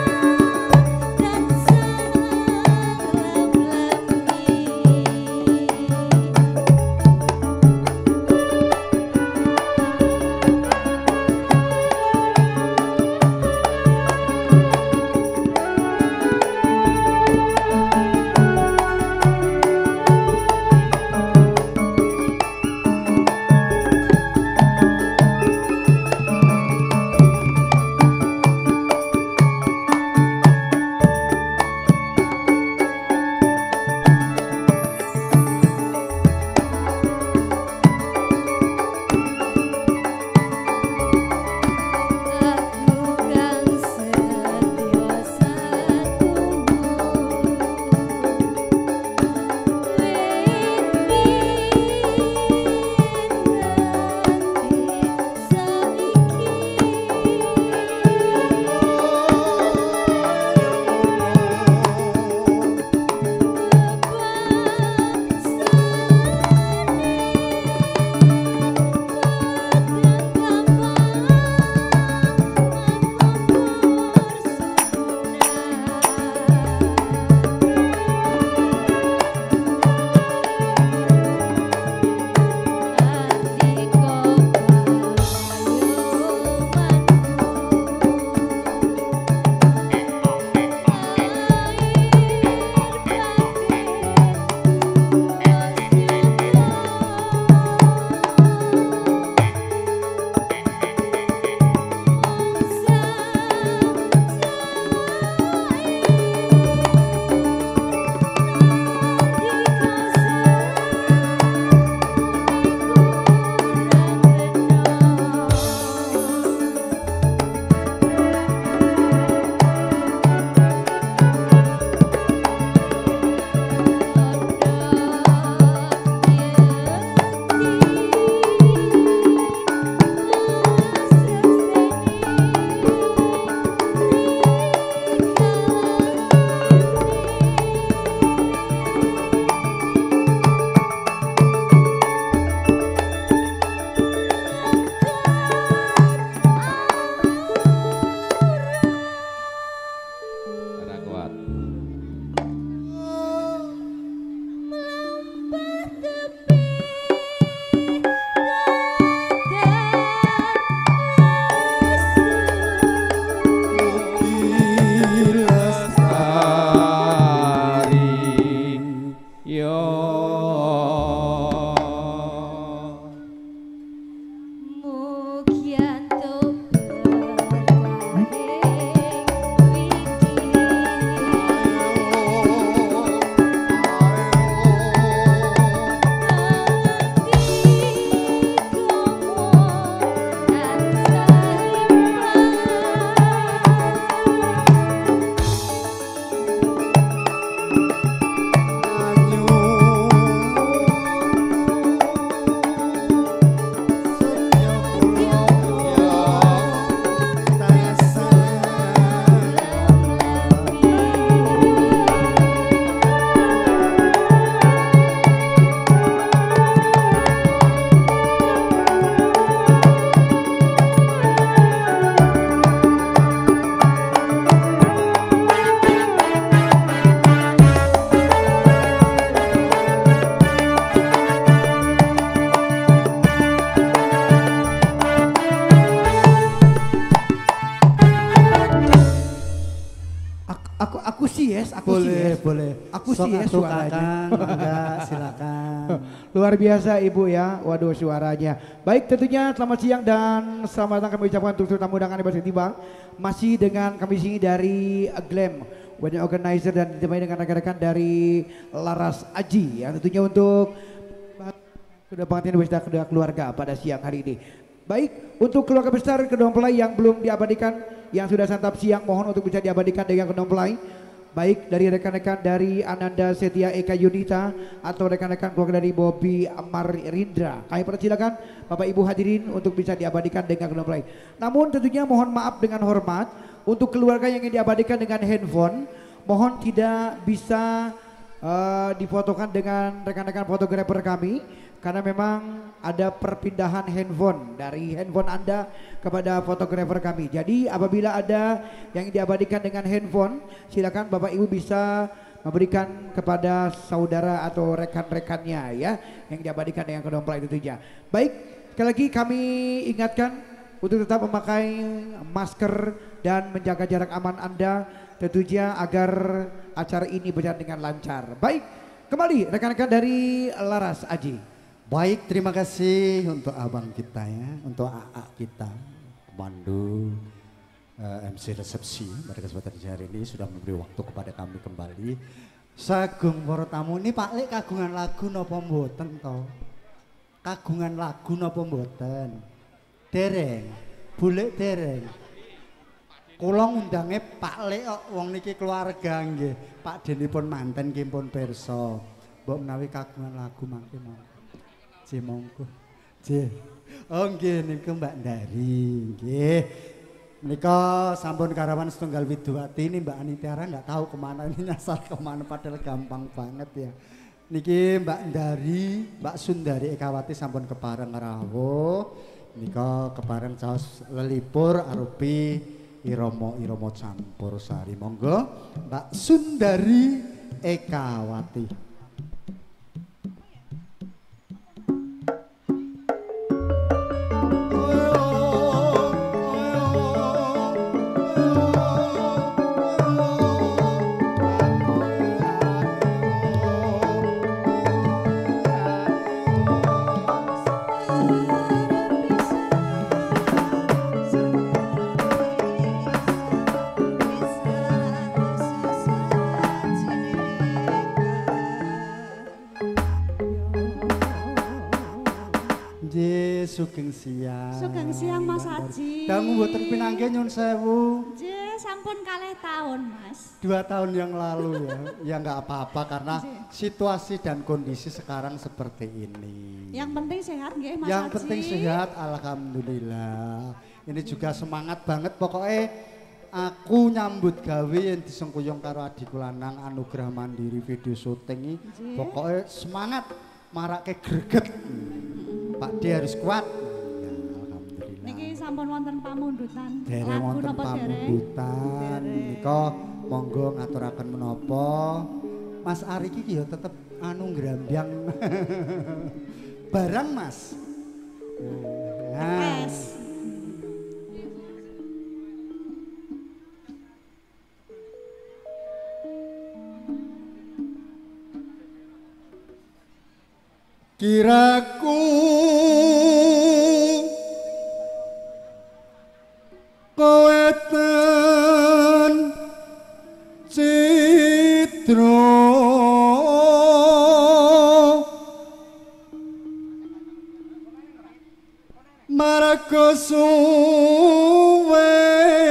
yes, aku Boleh, sih yes. boleh. Aku Sok sih yes atuh, suaranya. Kakang, mangga silakan. Luar biasa Ibu ya, waduh suaranya. Baik tentunya selamat siang dan selamat datang kami ucapkan untuk tamu undangan yang baru tiba. Masih dengan kami sini dari Glam, wedding organizer dan ditemani dengan rekan-rekan dari Laras Aji yang tentunya untuk kedua pengantin beserta kedua keluarga pada siang hari ini. Baik, untuk keluarga besar kedua mempelai yang belum diabadikan, yang sudah santap siang mohon untuk bisa diabadikan dengan kedua mempelai. Baik dari rekan-rekan dari Ananda Setia Eka Yunita atau rekan-rekan keluarga dari Bobby Amarindra. Kami persilakan Bapak Ibu hadirin untuk bisa diabadikan dengan kedua mempelai. Namun tentunya mohon maaf dengan hormat untuk keluarga yang ingin diabadikan dengan handphone, mohon tidak bisa uh, difotokan dengan rekan-rekan fotografer kami. Karena memang ada perpindahan handphone dari handphone Anda kepada fotografer kami. Jadi apabila ada yang diabadikan dengan handphone, silakan Bapak Ibu bisa memberikan kepada saudara atau rekan-rekannya ya yang diabadikan dengan kedua mempelai tentunya. Baik, sekali lagi kami ingatkan untuk tetap memakai masker dan menjaga jarak aman Anda tentunya agar acara ini berjalan dengan lancar. Baik, kembali rekan-rekan dari Laras Aji. Baik, terima kasih untuk abang kita ya, untuk A A kita, pemandu uh, M C resepsi pada kesempatan hari ini sudah memberi waktu kepada kami kembali. Sagung para tamu ini Pak Lek kagungan lagu napa mboten to? Kagungan lagu napa mboten? Dereng, boleh dereng. Kula ngundange Pak Lek kok wong niki keluarga nggih. Pak denipun manten nggih pun pirsa. Mbok menawi kagungan lagu mangke monggo. J monggo. J. Oh nggih niku Mbak Ndari nggih. Menika sampun karawan setunggal widuwati ini Mbak Anitiara nggak tahu kemana ini nyasar kemana padahal gampang banget ya. Niki Mbak Ndari, Mbak Sundari Ekawati sampun kepareng rawuh. Nika kepareng caos lelipur arupi Iromo Iromo campur sari. Monggo Mbak Sundari Ekawati. Sugeng siang. Sugeng siang Mas Haji. Dangu mboten pinanggih nyun sewu. Nggih, sampun kalih tahun, Mas. Dua tahun yang lalu ya. Ya nggak apa-apa karena situasi dan kondisi sekarang seperti ini. Yang penting sehat nggih Mas Yang Haji. penting sehat, alhamdulillah. Ini juga semangat banget pokoknya aku nyambut gawe yang disengkuyung karo adikku lanang Anugerah Mandiri video syuting ini. Pokoknya semangat marake greget. Pak D harus kuat. Ya, alhamdulillah. Niki sampun wonten pamundutan. Dereng Lagu wonten napa dereng? pamundutan. Nika monggo ngaturaken menapa. Mas Ari iki ya tetep anu ngrambyang. Barang Mas. Nah. Es. Kiraku kowe ten citra marga suwe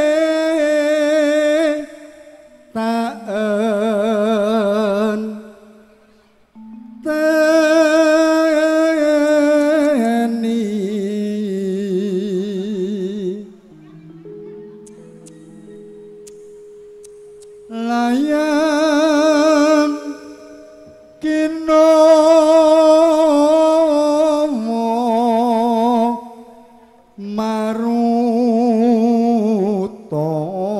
taen layang kinomo maruto.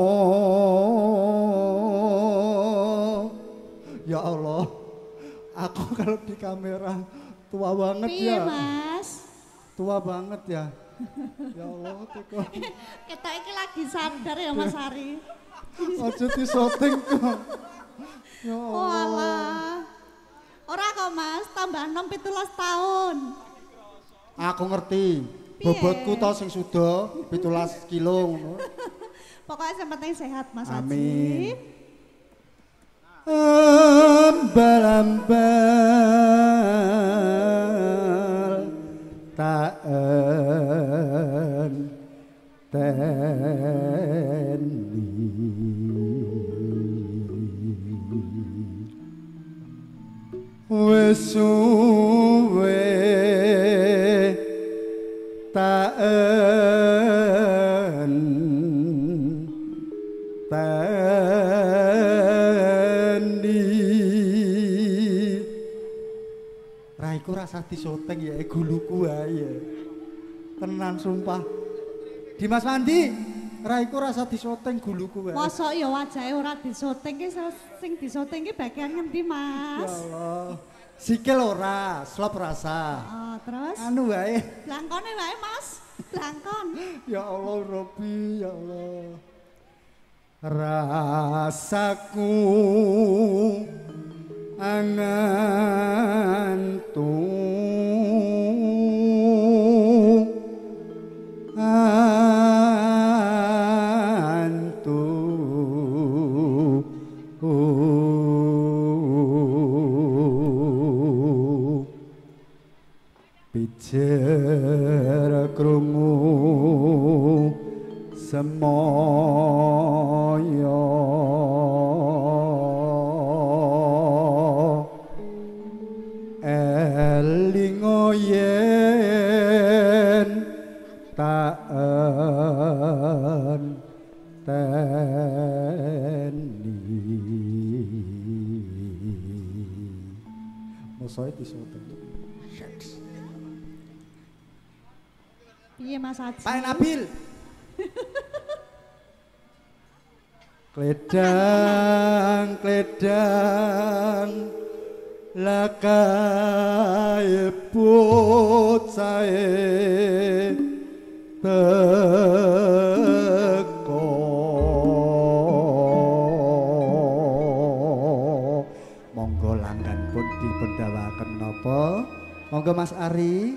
Ya Allah, aku kalau di kamera tua banget Piye, ya. Mas? Tua banget ya. Ya Allah, teko. Kita iki lagi sadar ya Mas Ari. Ojo di syuting kok. Ya Walah. Ora kok Mas, tambah enam pitulas tahun. Aku ngerti. Piye? Bobotku to sing suda pitulas kilo ngono. Pokoknya yang penting sehat Mas Amin. Haji. Ambal-ambal taen teni wis suwe taen teni raiku rasa disoteng ya guluku ae tenan sumpah Dimas Mandi raiku rasa disoteng guluku ae Mosok ya wajahe ora disoting ki sing disoting ki bagian ngendi ya Mas? Allah sikil ora slop rasa Oh, terus anu wae blangkone wae Mas. Blangkon. ya Allah Robbi ya Allah rasaku angantung antung bicara krungu semoyo elingo yen taen teni mosoe disoten Piye Mas Haji? Pak Nabil Kledang, kledang Lakai put sae teko Monggo langgan pun dipendawaken napa Monggo Mas Ari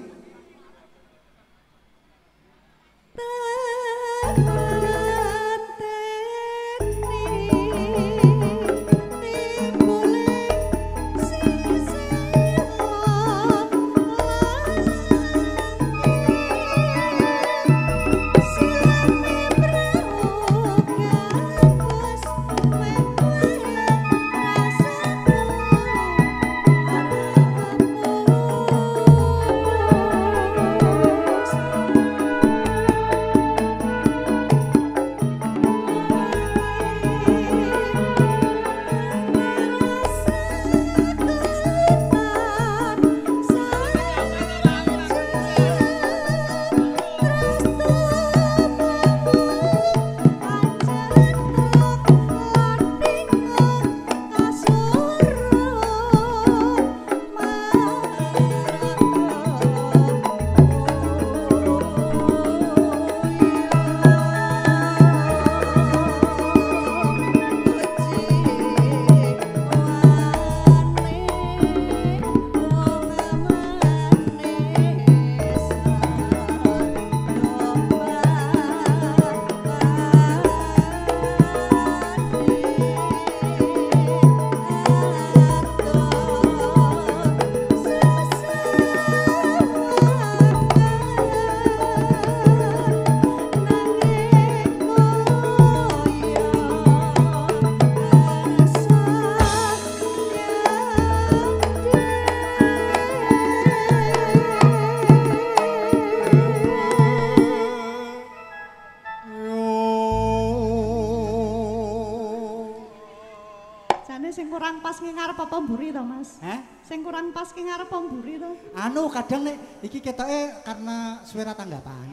Sing kurang pas ki ngarep mburi to. Anu kadang nek iki ketoke karena suara tanggapan.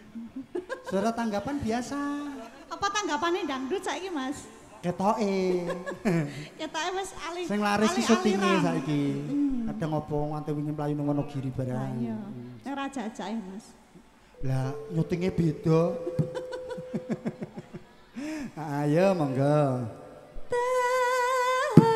Suara tanggapan biasa. Apa tanggapane dangdut saiki, Mas? Ketoke. Ketoke wis ali. Sing laris ali- syutinge aliran. saiki. Hmm. Kadang opo nganti wingi mlayu nang Wonogiri Lah barang. iya. Ora jajake, Mas. Lah nyutinge beda. Ayo monggo. Tahan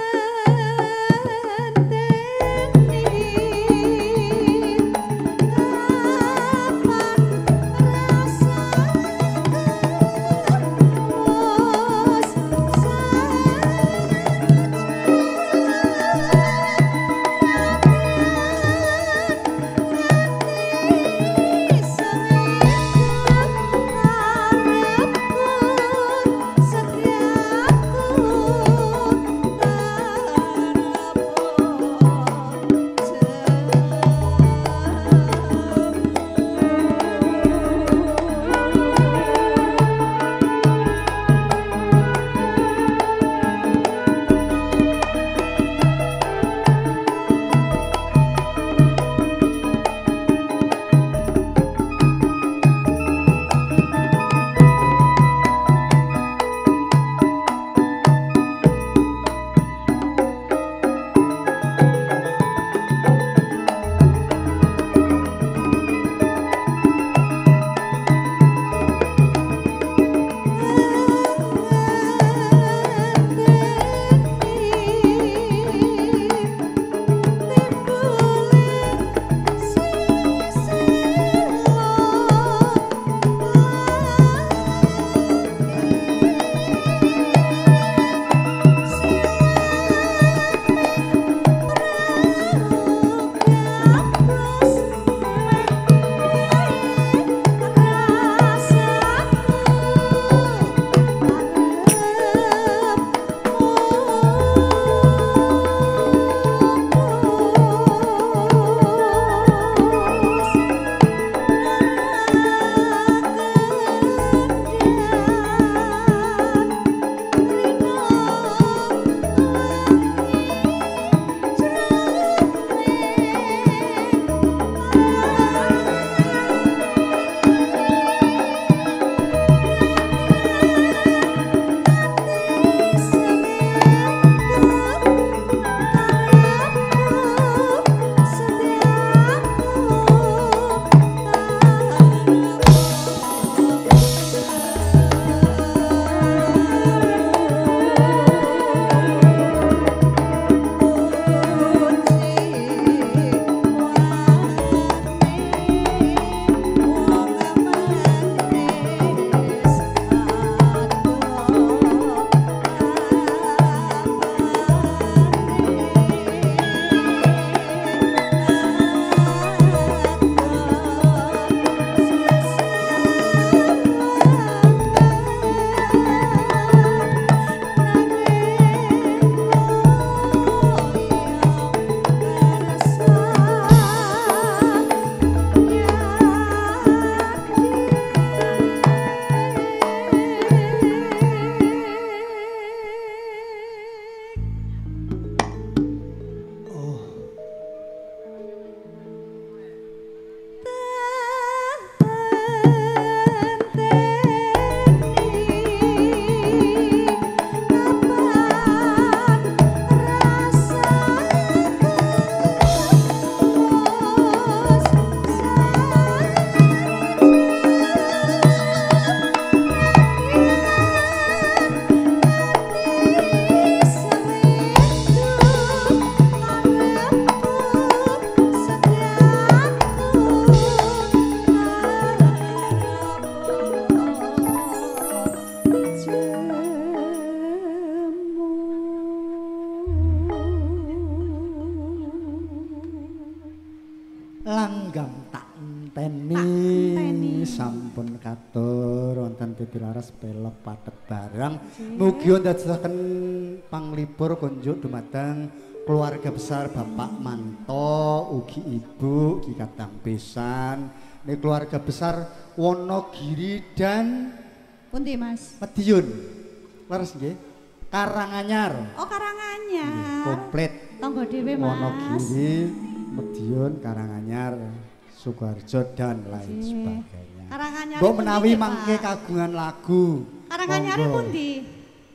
Bilaras pelok patet barang. Mugi ndadosaken panglipur kunjuk dumateng keluarga besar Bapak Manto, ugi Ibu Ki Kadang Besan, ini keluarga besar Wonogiri dan Pundi Mas? Madiun. Leres nggih? Karanganyar. Oh Karanganyar. Komplit. Tonggo dhewe Mas. Wonogiri, Madiun, Karanganyar, Sukoharjo dan lain sebagainya. Karanganyar. Mbok menawi mangke kagungan lagu. Karanganyar pundi?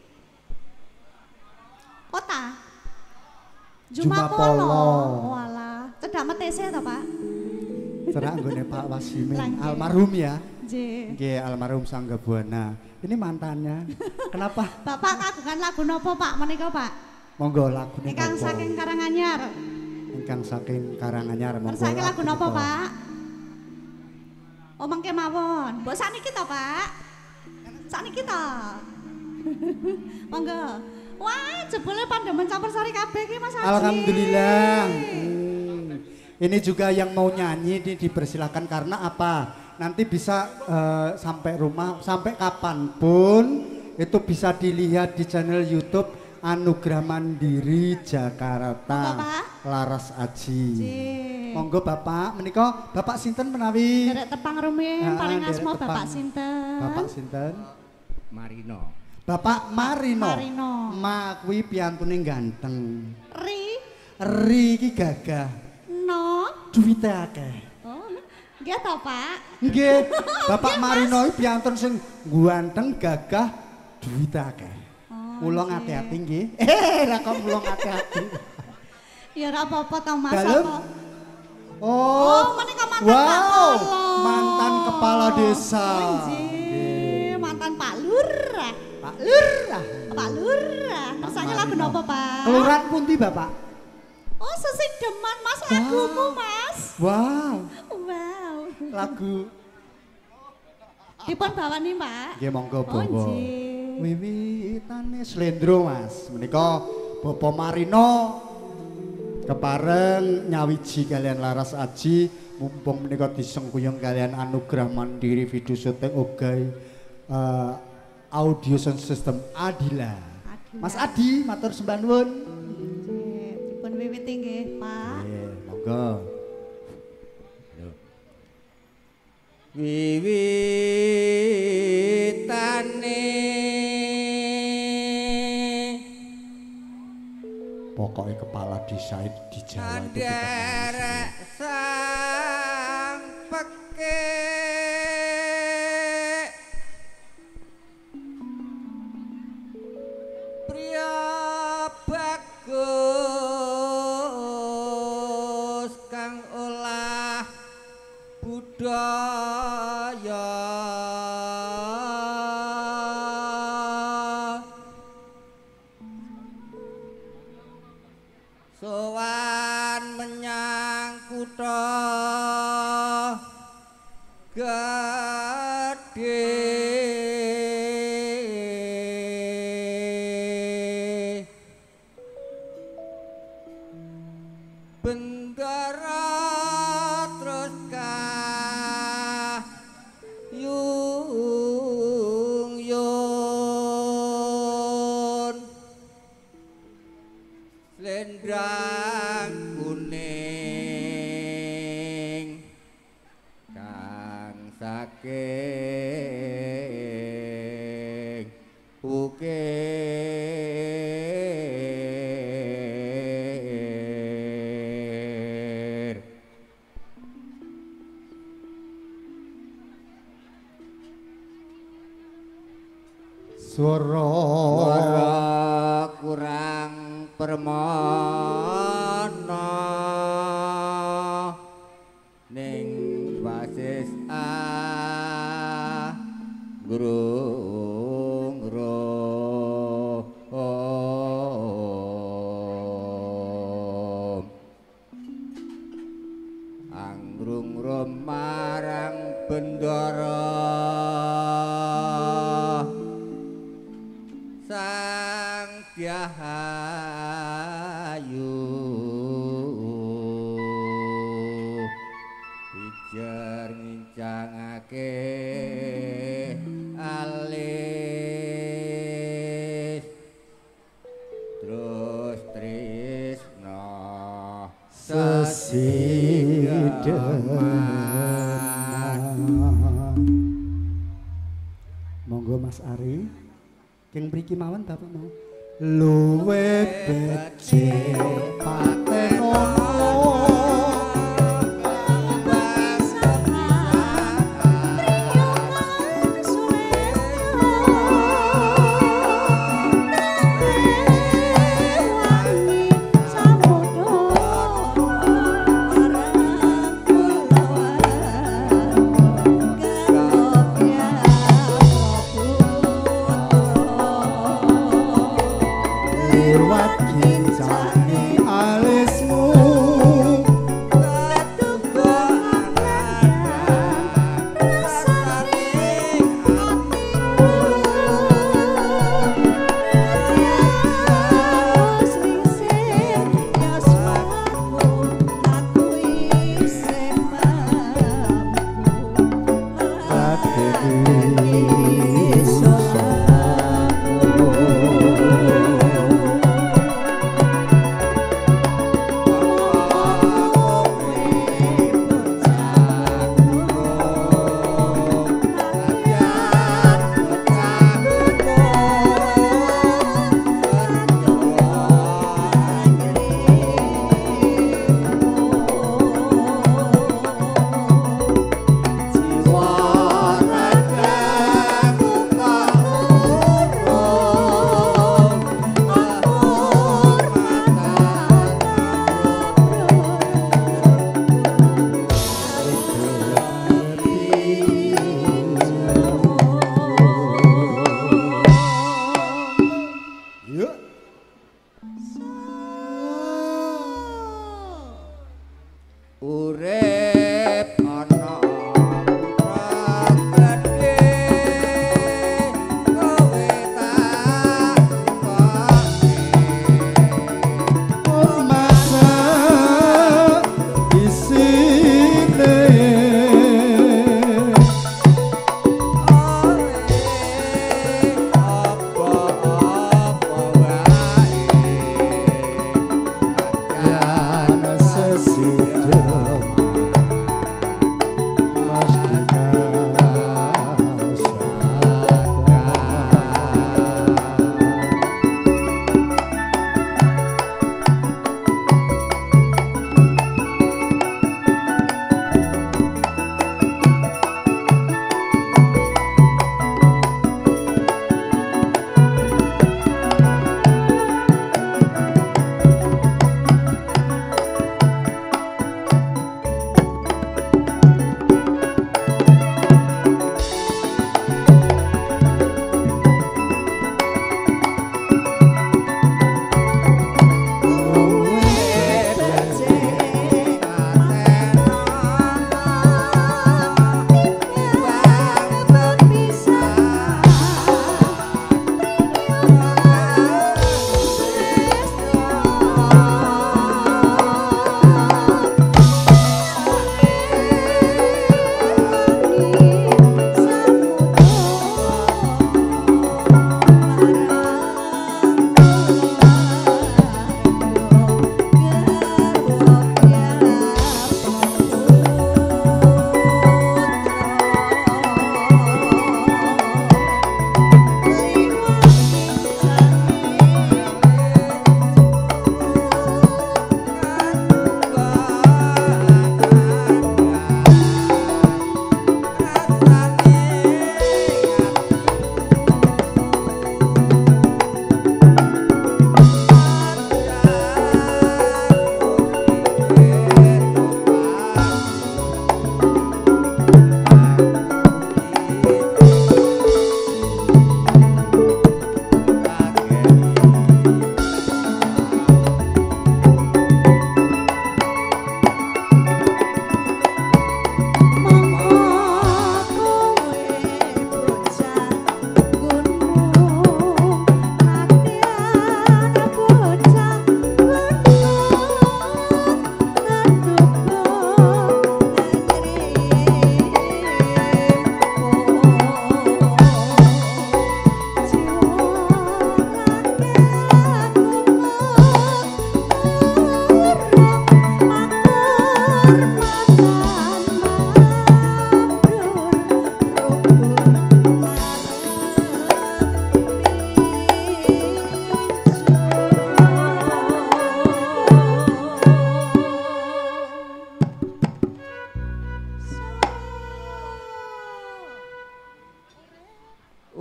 Kota. Jumapolo. Walah, cedak metese to, Pak? Cerak nggone Pak Wasimin Langge. almarhum ya. Nggih. Nggih, almarhum Sangga Buana. Ini mantannya. Kenapa? Bapak kagungan lagu napa, Pak? Menika, Pak? Monggo lagune Ingkang napa? saking Karanganyar. Ingkang saking Karanganyar monggo. Saking lagu napa, napa? Pak? Oh, mangke mawon. Mbok sakniki to, Pak? Sakniki to. Monggo. Wah, jebule pada mencampur sari kabeh iki Mas Haji. Alhamdulillah. Hmm. Ini juga yang mau nyanyi di, dipersilakan karena apa? Nanti bisa uh, sampai rumah, sampai kapanpun itu bisa dilihat di channel YouTube Anugerah Mandiri Jakarta. Monggo, Pak. Laras Aji. Nggih. Monggo Bapak, menika Bapak sinten menawi? Derek tepang rumiyin Ah, paling derek asma tepang. Bapak sinten? Bapak sinten? Marino. Bapak Marino. Marino. Ma kuwi piyantune ganteng. Ri Ri iki gagah. no. Duwite akeh. Oh, nggih to, Pak? Nggih, Bapak Marino iki piyantun sing ganteng, gagah, duwite akeh. Oh, Mula ngati-ati nggih. Eh, ra kok mula ngati-ati. Ya ora apa-apa to, Mas. Dalem? Apa? Oh, Oh, menika mantan wow, Pak Polo. mantan kepala desa. Oh, nggih, mantan Pak Lurah. Pak Lurah. Pak Lurah. Kersane lagu Marino. napa, Pak? Kelurahan pundi, Bapak? Oh, Sesigdeman, Mas, lagumu, Mas. Wow, Wow. lagu Dipun bawani, Pak. nggih monggo Oh, bawa. nggih. Wiwitane Slendro, Mas. Menika Bapak Marino kepareng nyawiji kalian Laras Aji mumpung menika disengkuyung kalian Anugerah Mandiri Video Syuting Ogai uh, Audio Sound System Adila. Adila. Mas Adi matur sembah nuwun. Nggih, dipun wiwiti nggih, Pak. Nggih, monggo. Wiwitane Pokoknya kepala desa di Jawa itu kita Anderek sang pekek Pria bagus kang olah budaya sowan menyang kutha gedhe bendara terus kayung yun Slendrang kuning kang saking ukir Swara Suara kurang permana ning basis a grung rom anggrung rom marang bendara sang Diahayu pijer ngincangake alih Mas Ari. Yang mriki mawon Bapak mau. Luwe becik patenono. Lewat kincane alismu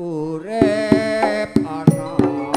urip ana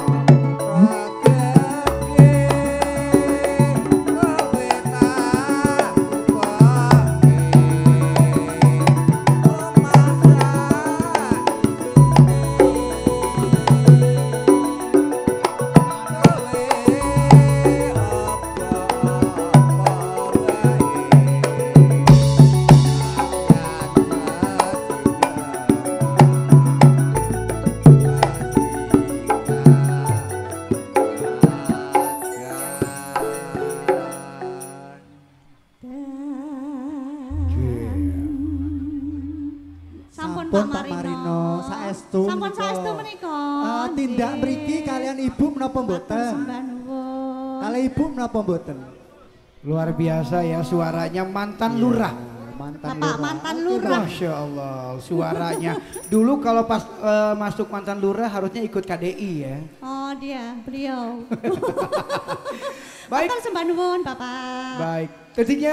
Sampun Pak Marino, saestu sampun saestu menika. Ah, tindak mriki kalian ibu menapa mboten? Sembah nuwun. Kalian ibu menapa mboten? Luar biasa ya suaranya mantan lurah. Mantan Bapak mantan lurah. Masya Allah suaranya. Dulu kalau pas eh, masuk mantan lurah harusnya ikut K D I ya. Oh dia, beliau. Baik. Matur sembah nuwun Bapak. Baik, tentunya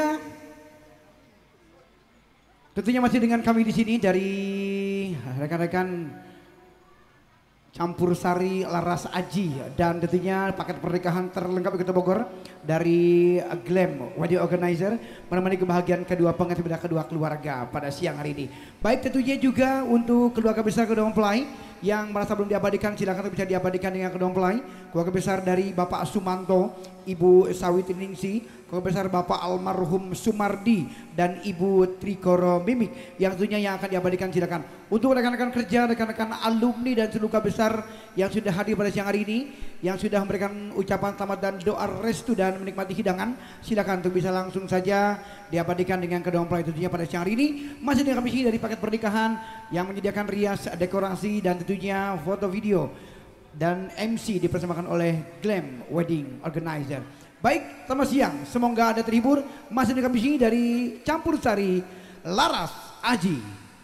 tentunya masih dengan kami di sini dari rekan-rekan Campur Sari Laras Aji dan tentunya paket pernikahan terlengkap di Kota Bogor dari Glam Wedding Organizer menemani kebahagiaan kedua pengantin dan kedua keluarga pada siang hari ini. Baik tentunya juga untuk keluarga besar kedua mempelai yang merasa belum diabadikan silakan bisa diabadikan dengan kedua mempelai. Keluarga besar dari Bapak Sumanto, Ibu Sawiti Ningsi, keluarga besar Bapak almarhum Sumardi dan Ibu Trikoro Mimik yang tentunya yang akan diabadikan silakan. Untuk rekan-rekan kerja, rekan-rekan alumni dan seluruh besar yang sudah hadir pada siang hari ini, yang sudah memberikan ucapan selamat dan doa restu dan menikmati hidangan, silakan untuk bisa langsung saja diabadikan dengan kedua mempelai tentunya pada siang hari ini. Masih dengan kami dari paket pernikahan yang menyediakan rias, dekorasi dan tentunya foto video dan M C dipersembahkan oleh Glam Wedding Organizer. Baik, selamat siang. Semoga Anda terhibur. Masih dengan kami dari Campur Sari Laras Aji.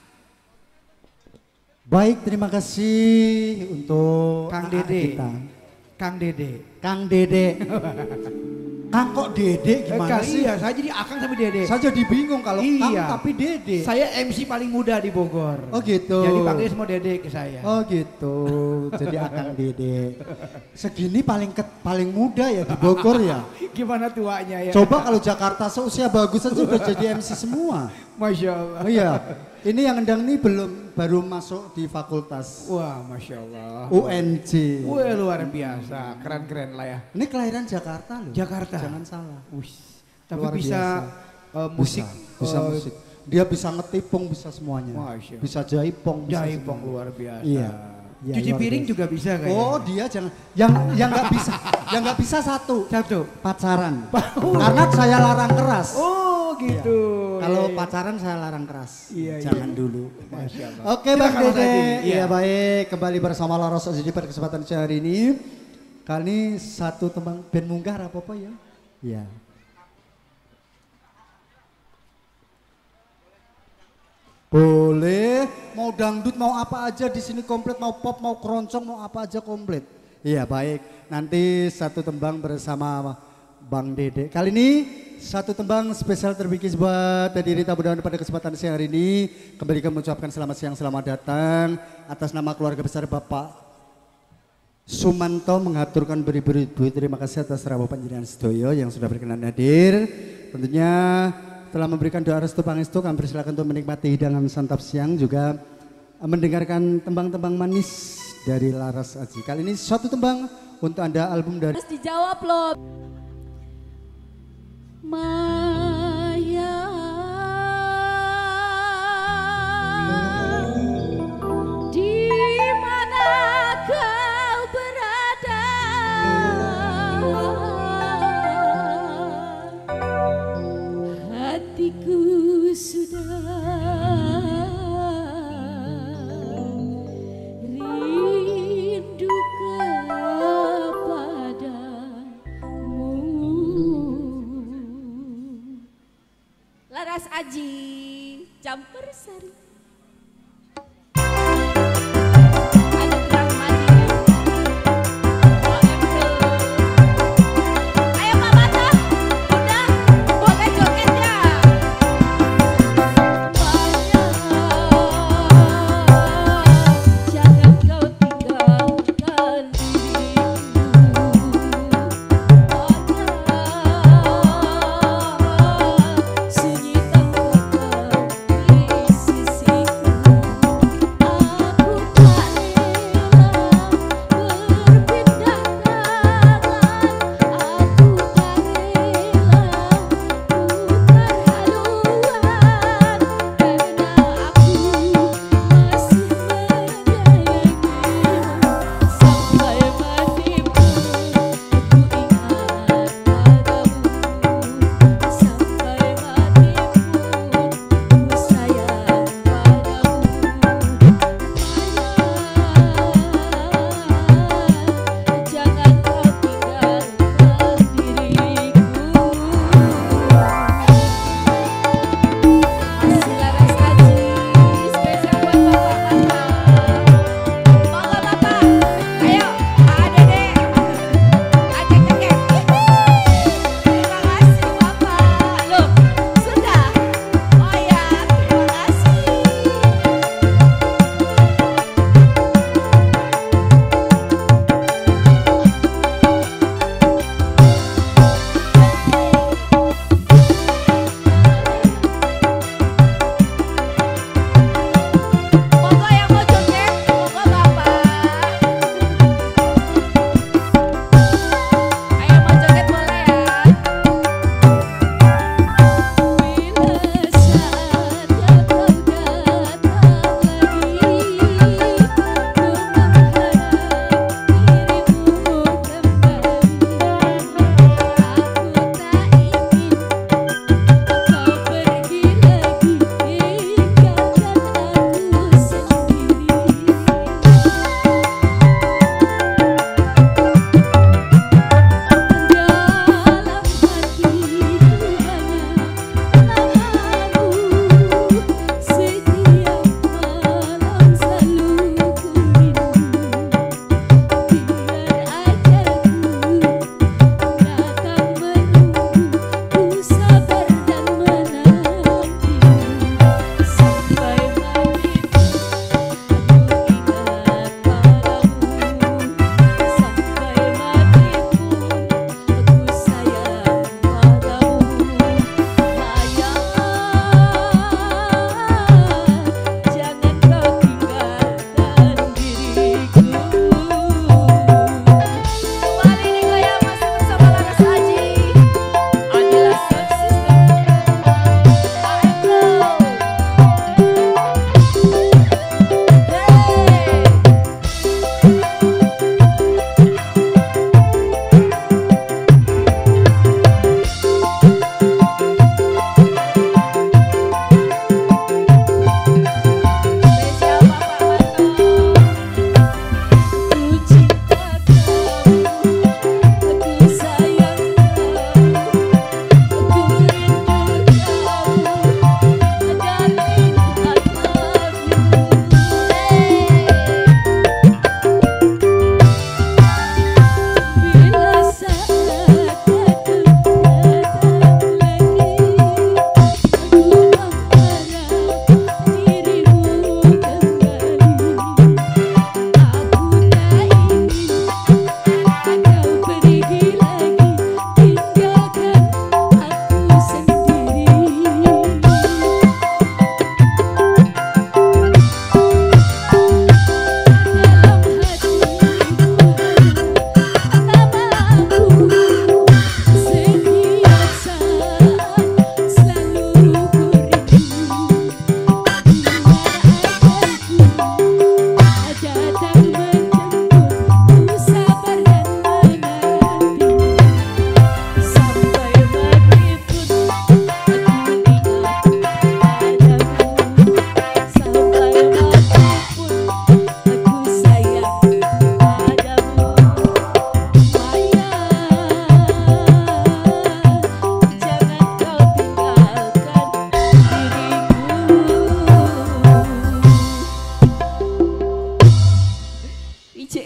Baik, terima kasih untuk Kang A A Dede. kita. Kang Dede. Kang Dede. Kang kok Dede Eh, gimana Kang, sih? iya, saya jadi Akang sama Dede. Saya jadi bingung kalau Kang Iya. tapi Dede. Saya M C paling muda di Bogor. Oh gitu. Jadi panggil semua Dede ke saya. Oh gitu. Jadi Akang Dede. Segini paling ke, paling muda ya di Bogor ya. Gimana tuanya ya? Coba kalau Jakarta seusia bagus aja udah jadi M C semua. Masya Allah. Oh iya. Ini yang ngendang nih belum baru masuk di fakultas Wah, Masya Allah. U N J. Wah, luar biasa. Keren-keren lah ya. Ini kelahiran Jakarta loh. Jakarta. Jangan salah. Wih, tapi Luar bisa uh, musik. Bisa, bisa uh, musik. Dia bisa ngetipung, bisa semuanya. Masya Allah. Bisa jaipong, bisa Jaipong semuanya. luar biasa. Iya. Iya, Cuci luar piring biasa. juga bisa kayaknya. Oh dia jangan, yang yang nggak bisa, yang nggak bisa satu, Satu. pacaran. Karena saya larang keras. Oh gitu. Kalau Iya, iya. pacaran saya larang keras. Iya, iya. Jangan dulu. Masya Allah. Oke Bang Silakan, Mas Dede. Adi. Iya Iya. baik, kembali bersama Laras Aji pada kesempatan siang hari ini. Kali ini satu tembang band munggah apa-apa ya? Iya. Boleh, mau dangdut mau apa aja di sini komplit, mau pop mau keroncong mau apa aja komplit. Iya baik, nanti satu tembang bersama Bang Dede. Kali ini satu tembang spesial terbikin buat diri tamu undangan pada kesempatan siang hari ini. Kembali kami mengucapkan selamat siang, selamat datang atas nama keluarga besar Bapak Sumanto mengaturkan beribu-ribu terima kasih atas rawuh panjenengan sedoyo yang sudah berkenan hadir. Tentunya telah memberikan doa restu pangestu, kami persilakan untuk menikmati hidangan santap siang juga mendengarkan tembang-tembang manis dari Laras Aji. Kali ini suatu tembang untuk Anda album dari Harus dijawab loh. Maya di mana kau berada? Hatiku sudah rindu kepadamu.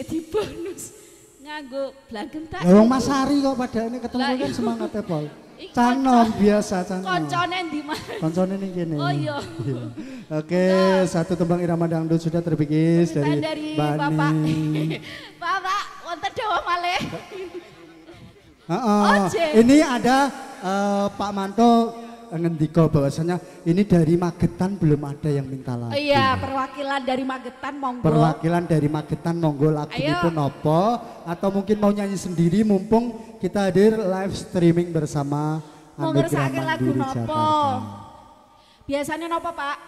jadi bonus nganggo blagentak. Ya wong Mas Ari kok padane ketemu Lah, kan iya. semangatnya Pol. Iki Canom konco- biasa canom. Koncone ndi mana? Koncone ning kene. Oh iya. Oke, satu tembang irama dangdut sudah terpikis dari, Permintaan dari Mbak Bapak. Ning. Bapak, wonten dawa malih. Heeh. Oje. Ini ada eh, Pak Manto ngendika bahwasanya ini dari Magetan belum ada yang minta lagu. Iya, perwakilan dari Magetan monggo. Perwakilan dari Magetan monggo lagu Ayo. itu nopo atau mungkin mau nyanyi sendiri mumpung kita hadir live streaming bersama Monggo Anugerah ngersake lagu Mandiri nopo? Jakarta. Biasanya nopo, Pak?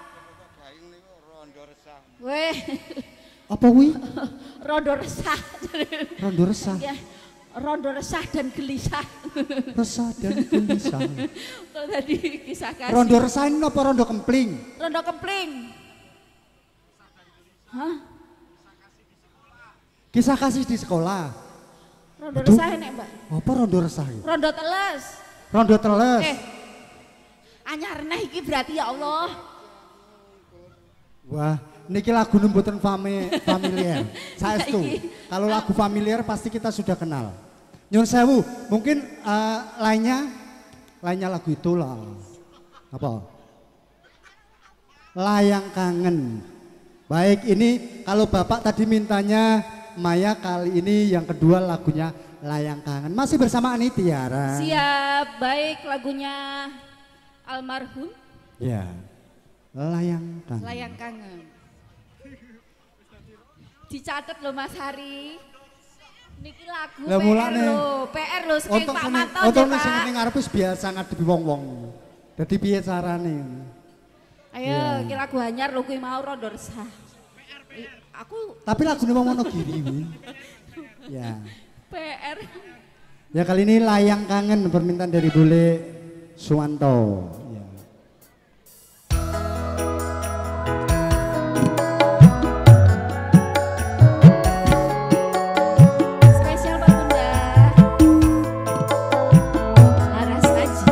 Weh, Apa wi? rondo resah. Rondo resah, Ya, rondo resah dan gelisah. resah dan gelisah. Kalau tadi kisah kasih. Rondo resah ini apa rondo kempling? Rondo kempling. Hah? Kisah kasih di sekolah. Rondo Aduh. resah enek, Mbak. Apa rondo resah? ini? Rondo teles. Rondo teles. Eh, anyar neh iki berarti ya Allah. Wah, niki lagu nembutan fami, familiar. Saestu. Iki. Kalau lagu familiar pasti kita sudah kenal. Nyun sewu, mungkin eh, lainnya, lainnya lagu itulah. Apa? Layang Kangen. Baik, ini kalau Bapak tadi mintanya Maya, kali ini yang kedua lagunya Layang Kangen. Masih bersama Ani Tiara. Siap, baik lagunya almarhum Ya. Layang Kangen. Layang Kangen. Dicatat loh Mas Hari. Niki lagu Lah, P R mulane. loh, P R loh saking Untuk Pak sing Manto untuk ya, sing Pak. ning ngarep wis biasa ngadepi wong-wong. Dadi piye carane? Ayo, Iya. iki lagu anyar lho kuwi mau rondo resah. I- Aku Tapi lagune wong Wonogiri kuwi. Ya. P R. Ya kali ini Layang Kangen permintaan dari Bule Suwanto. Ya. Spesial Pak Bunda. Laras Aji.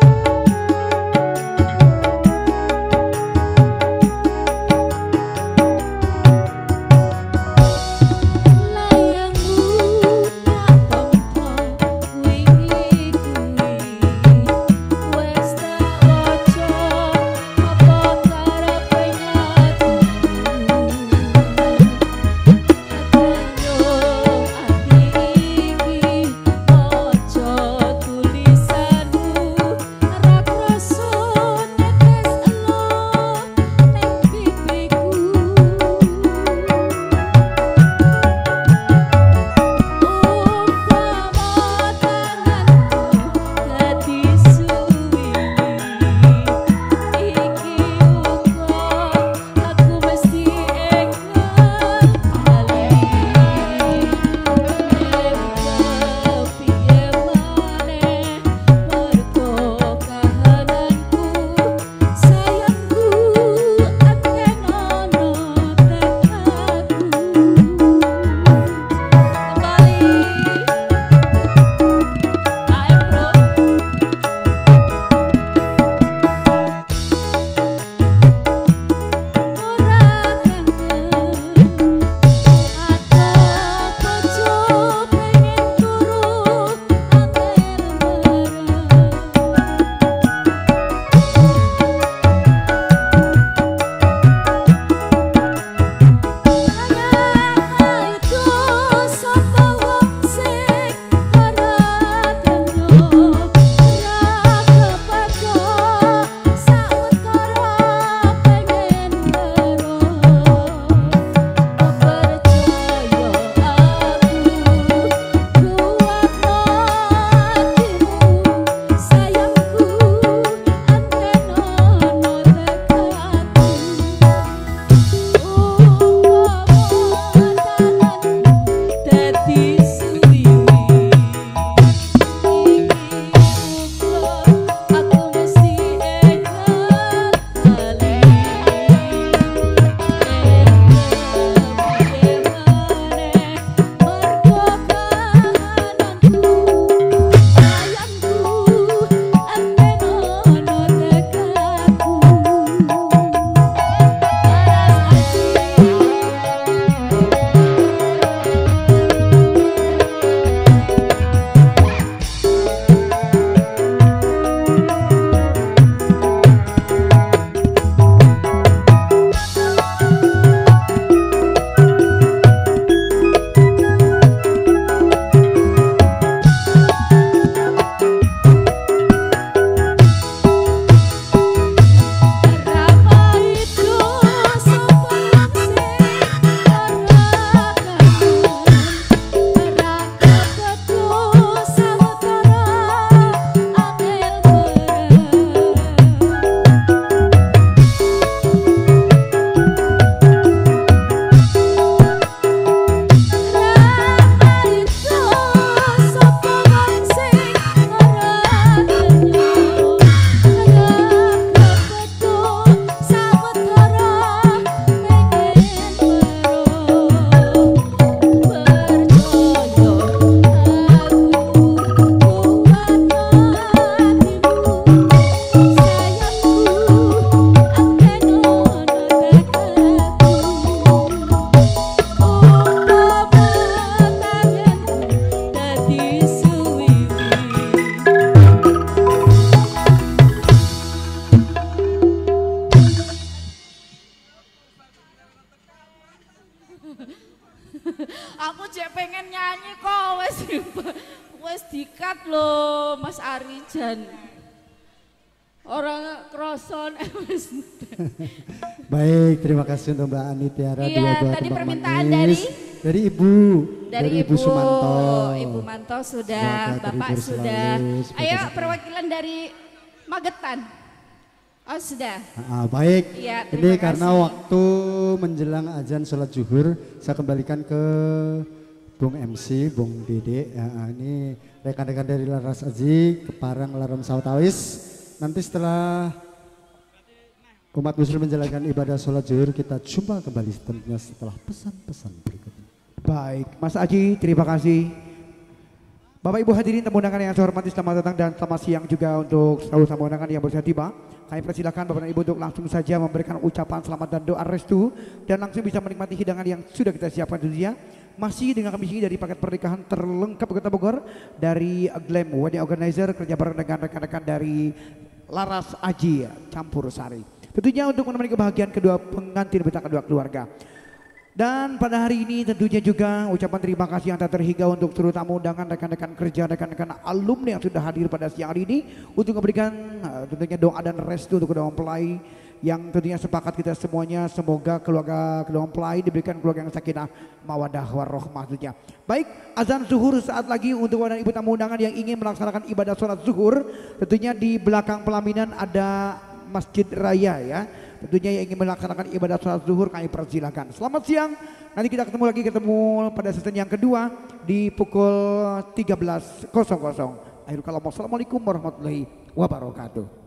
Layang sikat loh Mas Ari Jan. Orang kroson. Baik, terima kasih untuk Mbak Ani Tiara. Iya, dua buah tadi kembang permintaan manis. dari dari Ibu, dari, dari Ibu Sumanto. Ibu Manto sudah, Semoga Bapak terhibur sudah. selalu, Ayo semoga- perwakilan dari Magetan. Oh sudah. Ah, baik, Iya, ini terima karena kasih. waktu menjelang azan sholat zuhur, saya kembalikan ke Bung M C, Bung Dede. Ya, ini rekan-rekan dari Laras Aji, Keparang, Laram Sautawis. Nanti setelah umat muslim menjalankan ibadah sholat zuhur, kita jumpa kembali tentunya setelah pesan-pesan berikut ini. Baik, Mas Aji, terima kasih. Bapak Ibu hadirin tamu undangan yang saya hormati, selamat datang dan selamat siang juga untuk seluruh tamu undangan yang baru saja tiba. Kami persilakan Bapak dan Ibu untuk langsung saja memberikan ucapan selamat dan doa restu dan langsung bisa menikmati hidangan yang sudah kita siapkan tentunya. Masih dengan kami sini dari paket pernikahan terlengkap Kota Bogor dari Glam Wedding Organizer kerja bareng dengan rekan-rekan dari Laras Aji Campur Sari. Tentunya untuk menemani kebahagiaan kedua pengantin beserta kedua keluarga. Dan pada hari ini tentunya juga ucapan terima kasih yang tak terhingga untuk seluruh tamu undangan, rekan-rekan kerja, rekan-rekan alumni yang sudah hadir pada siang hari ini untuk memberikan uh, tentunya doa dan restu untuk kedua mempelai yang tentunya sepakat kita semuanya semoga keluarga kedua mempelai diberikan keluarga yang sakinah mawadah warahmah tentunya. Baik, azan zuhur saat lagi untuk Bapak dan Ibu tamu undangan yang ingin melaksanakan ibadah sholat zuhur, tentunya di belakang pelaminan ada Masjid Raya ya. Tentunya yang ingin melaksanakan ibadah sholat zuhur kami persilakan. Selamat siang. Nanti kita ketemu lagi ketemu pada sesi yang kedua di pukul tiga belas. Akhirul kalam. Wassalamualaikum warahmatullahi wabarakatuh.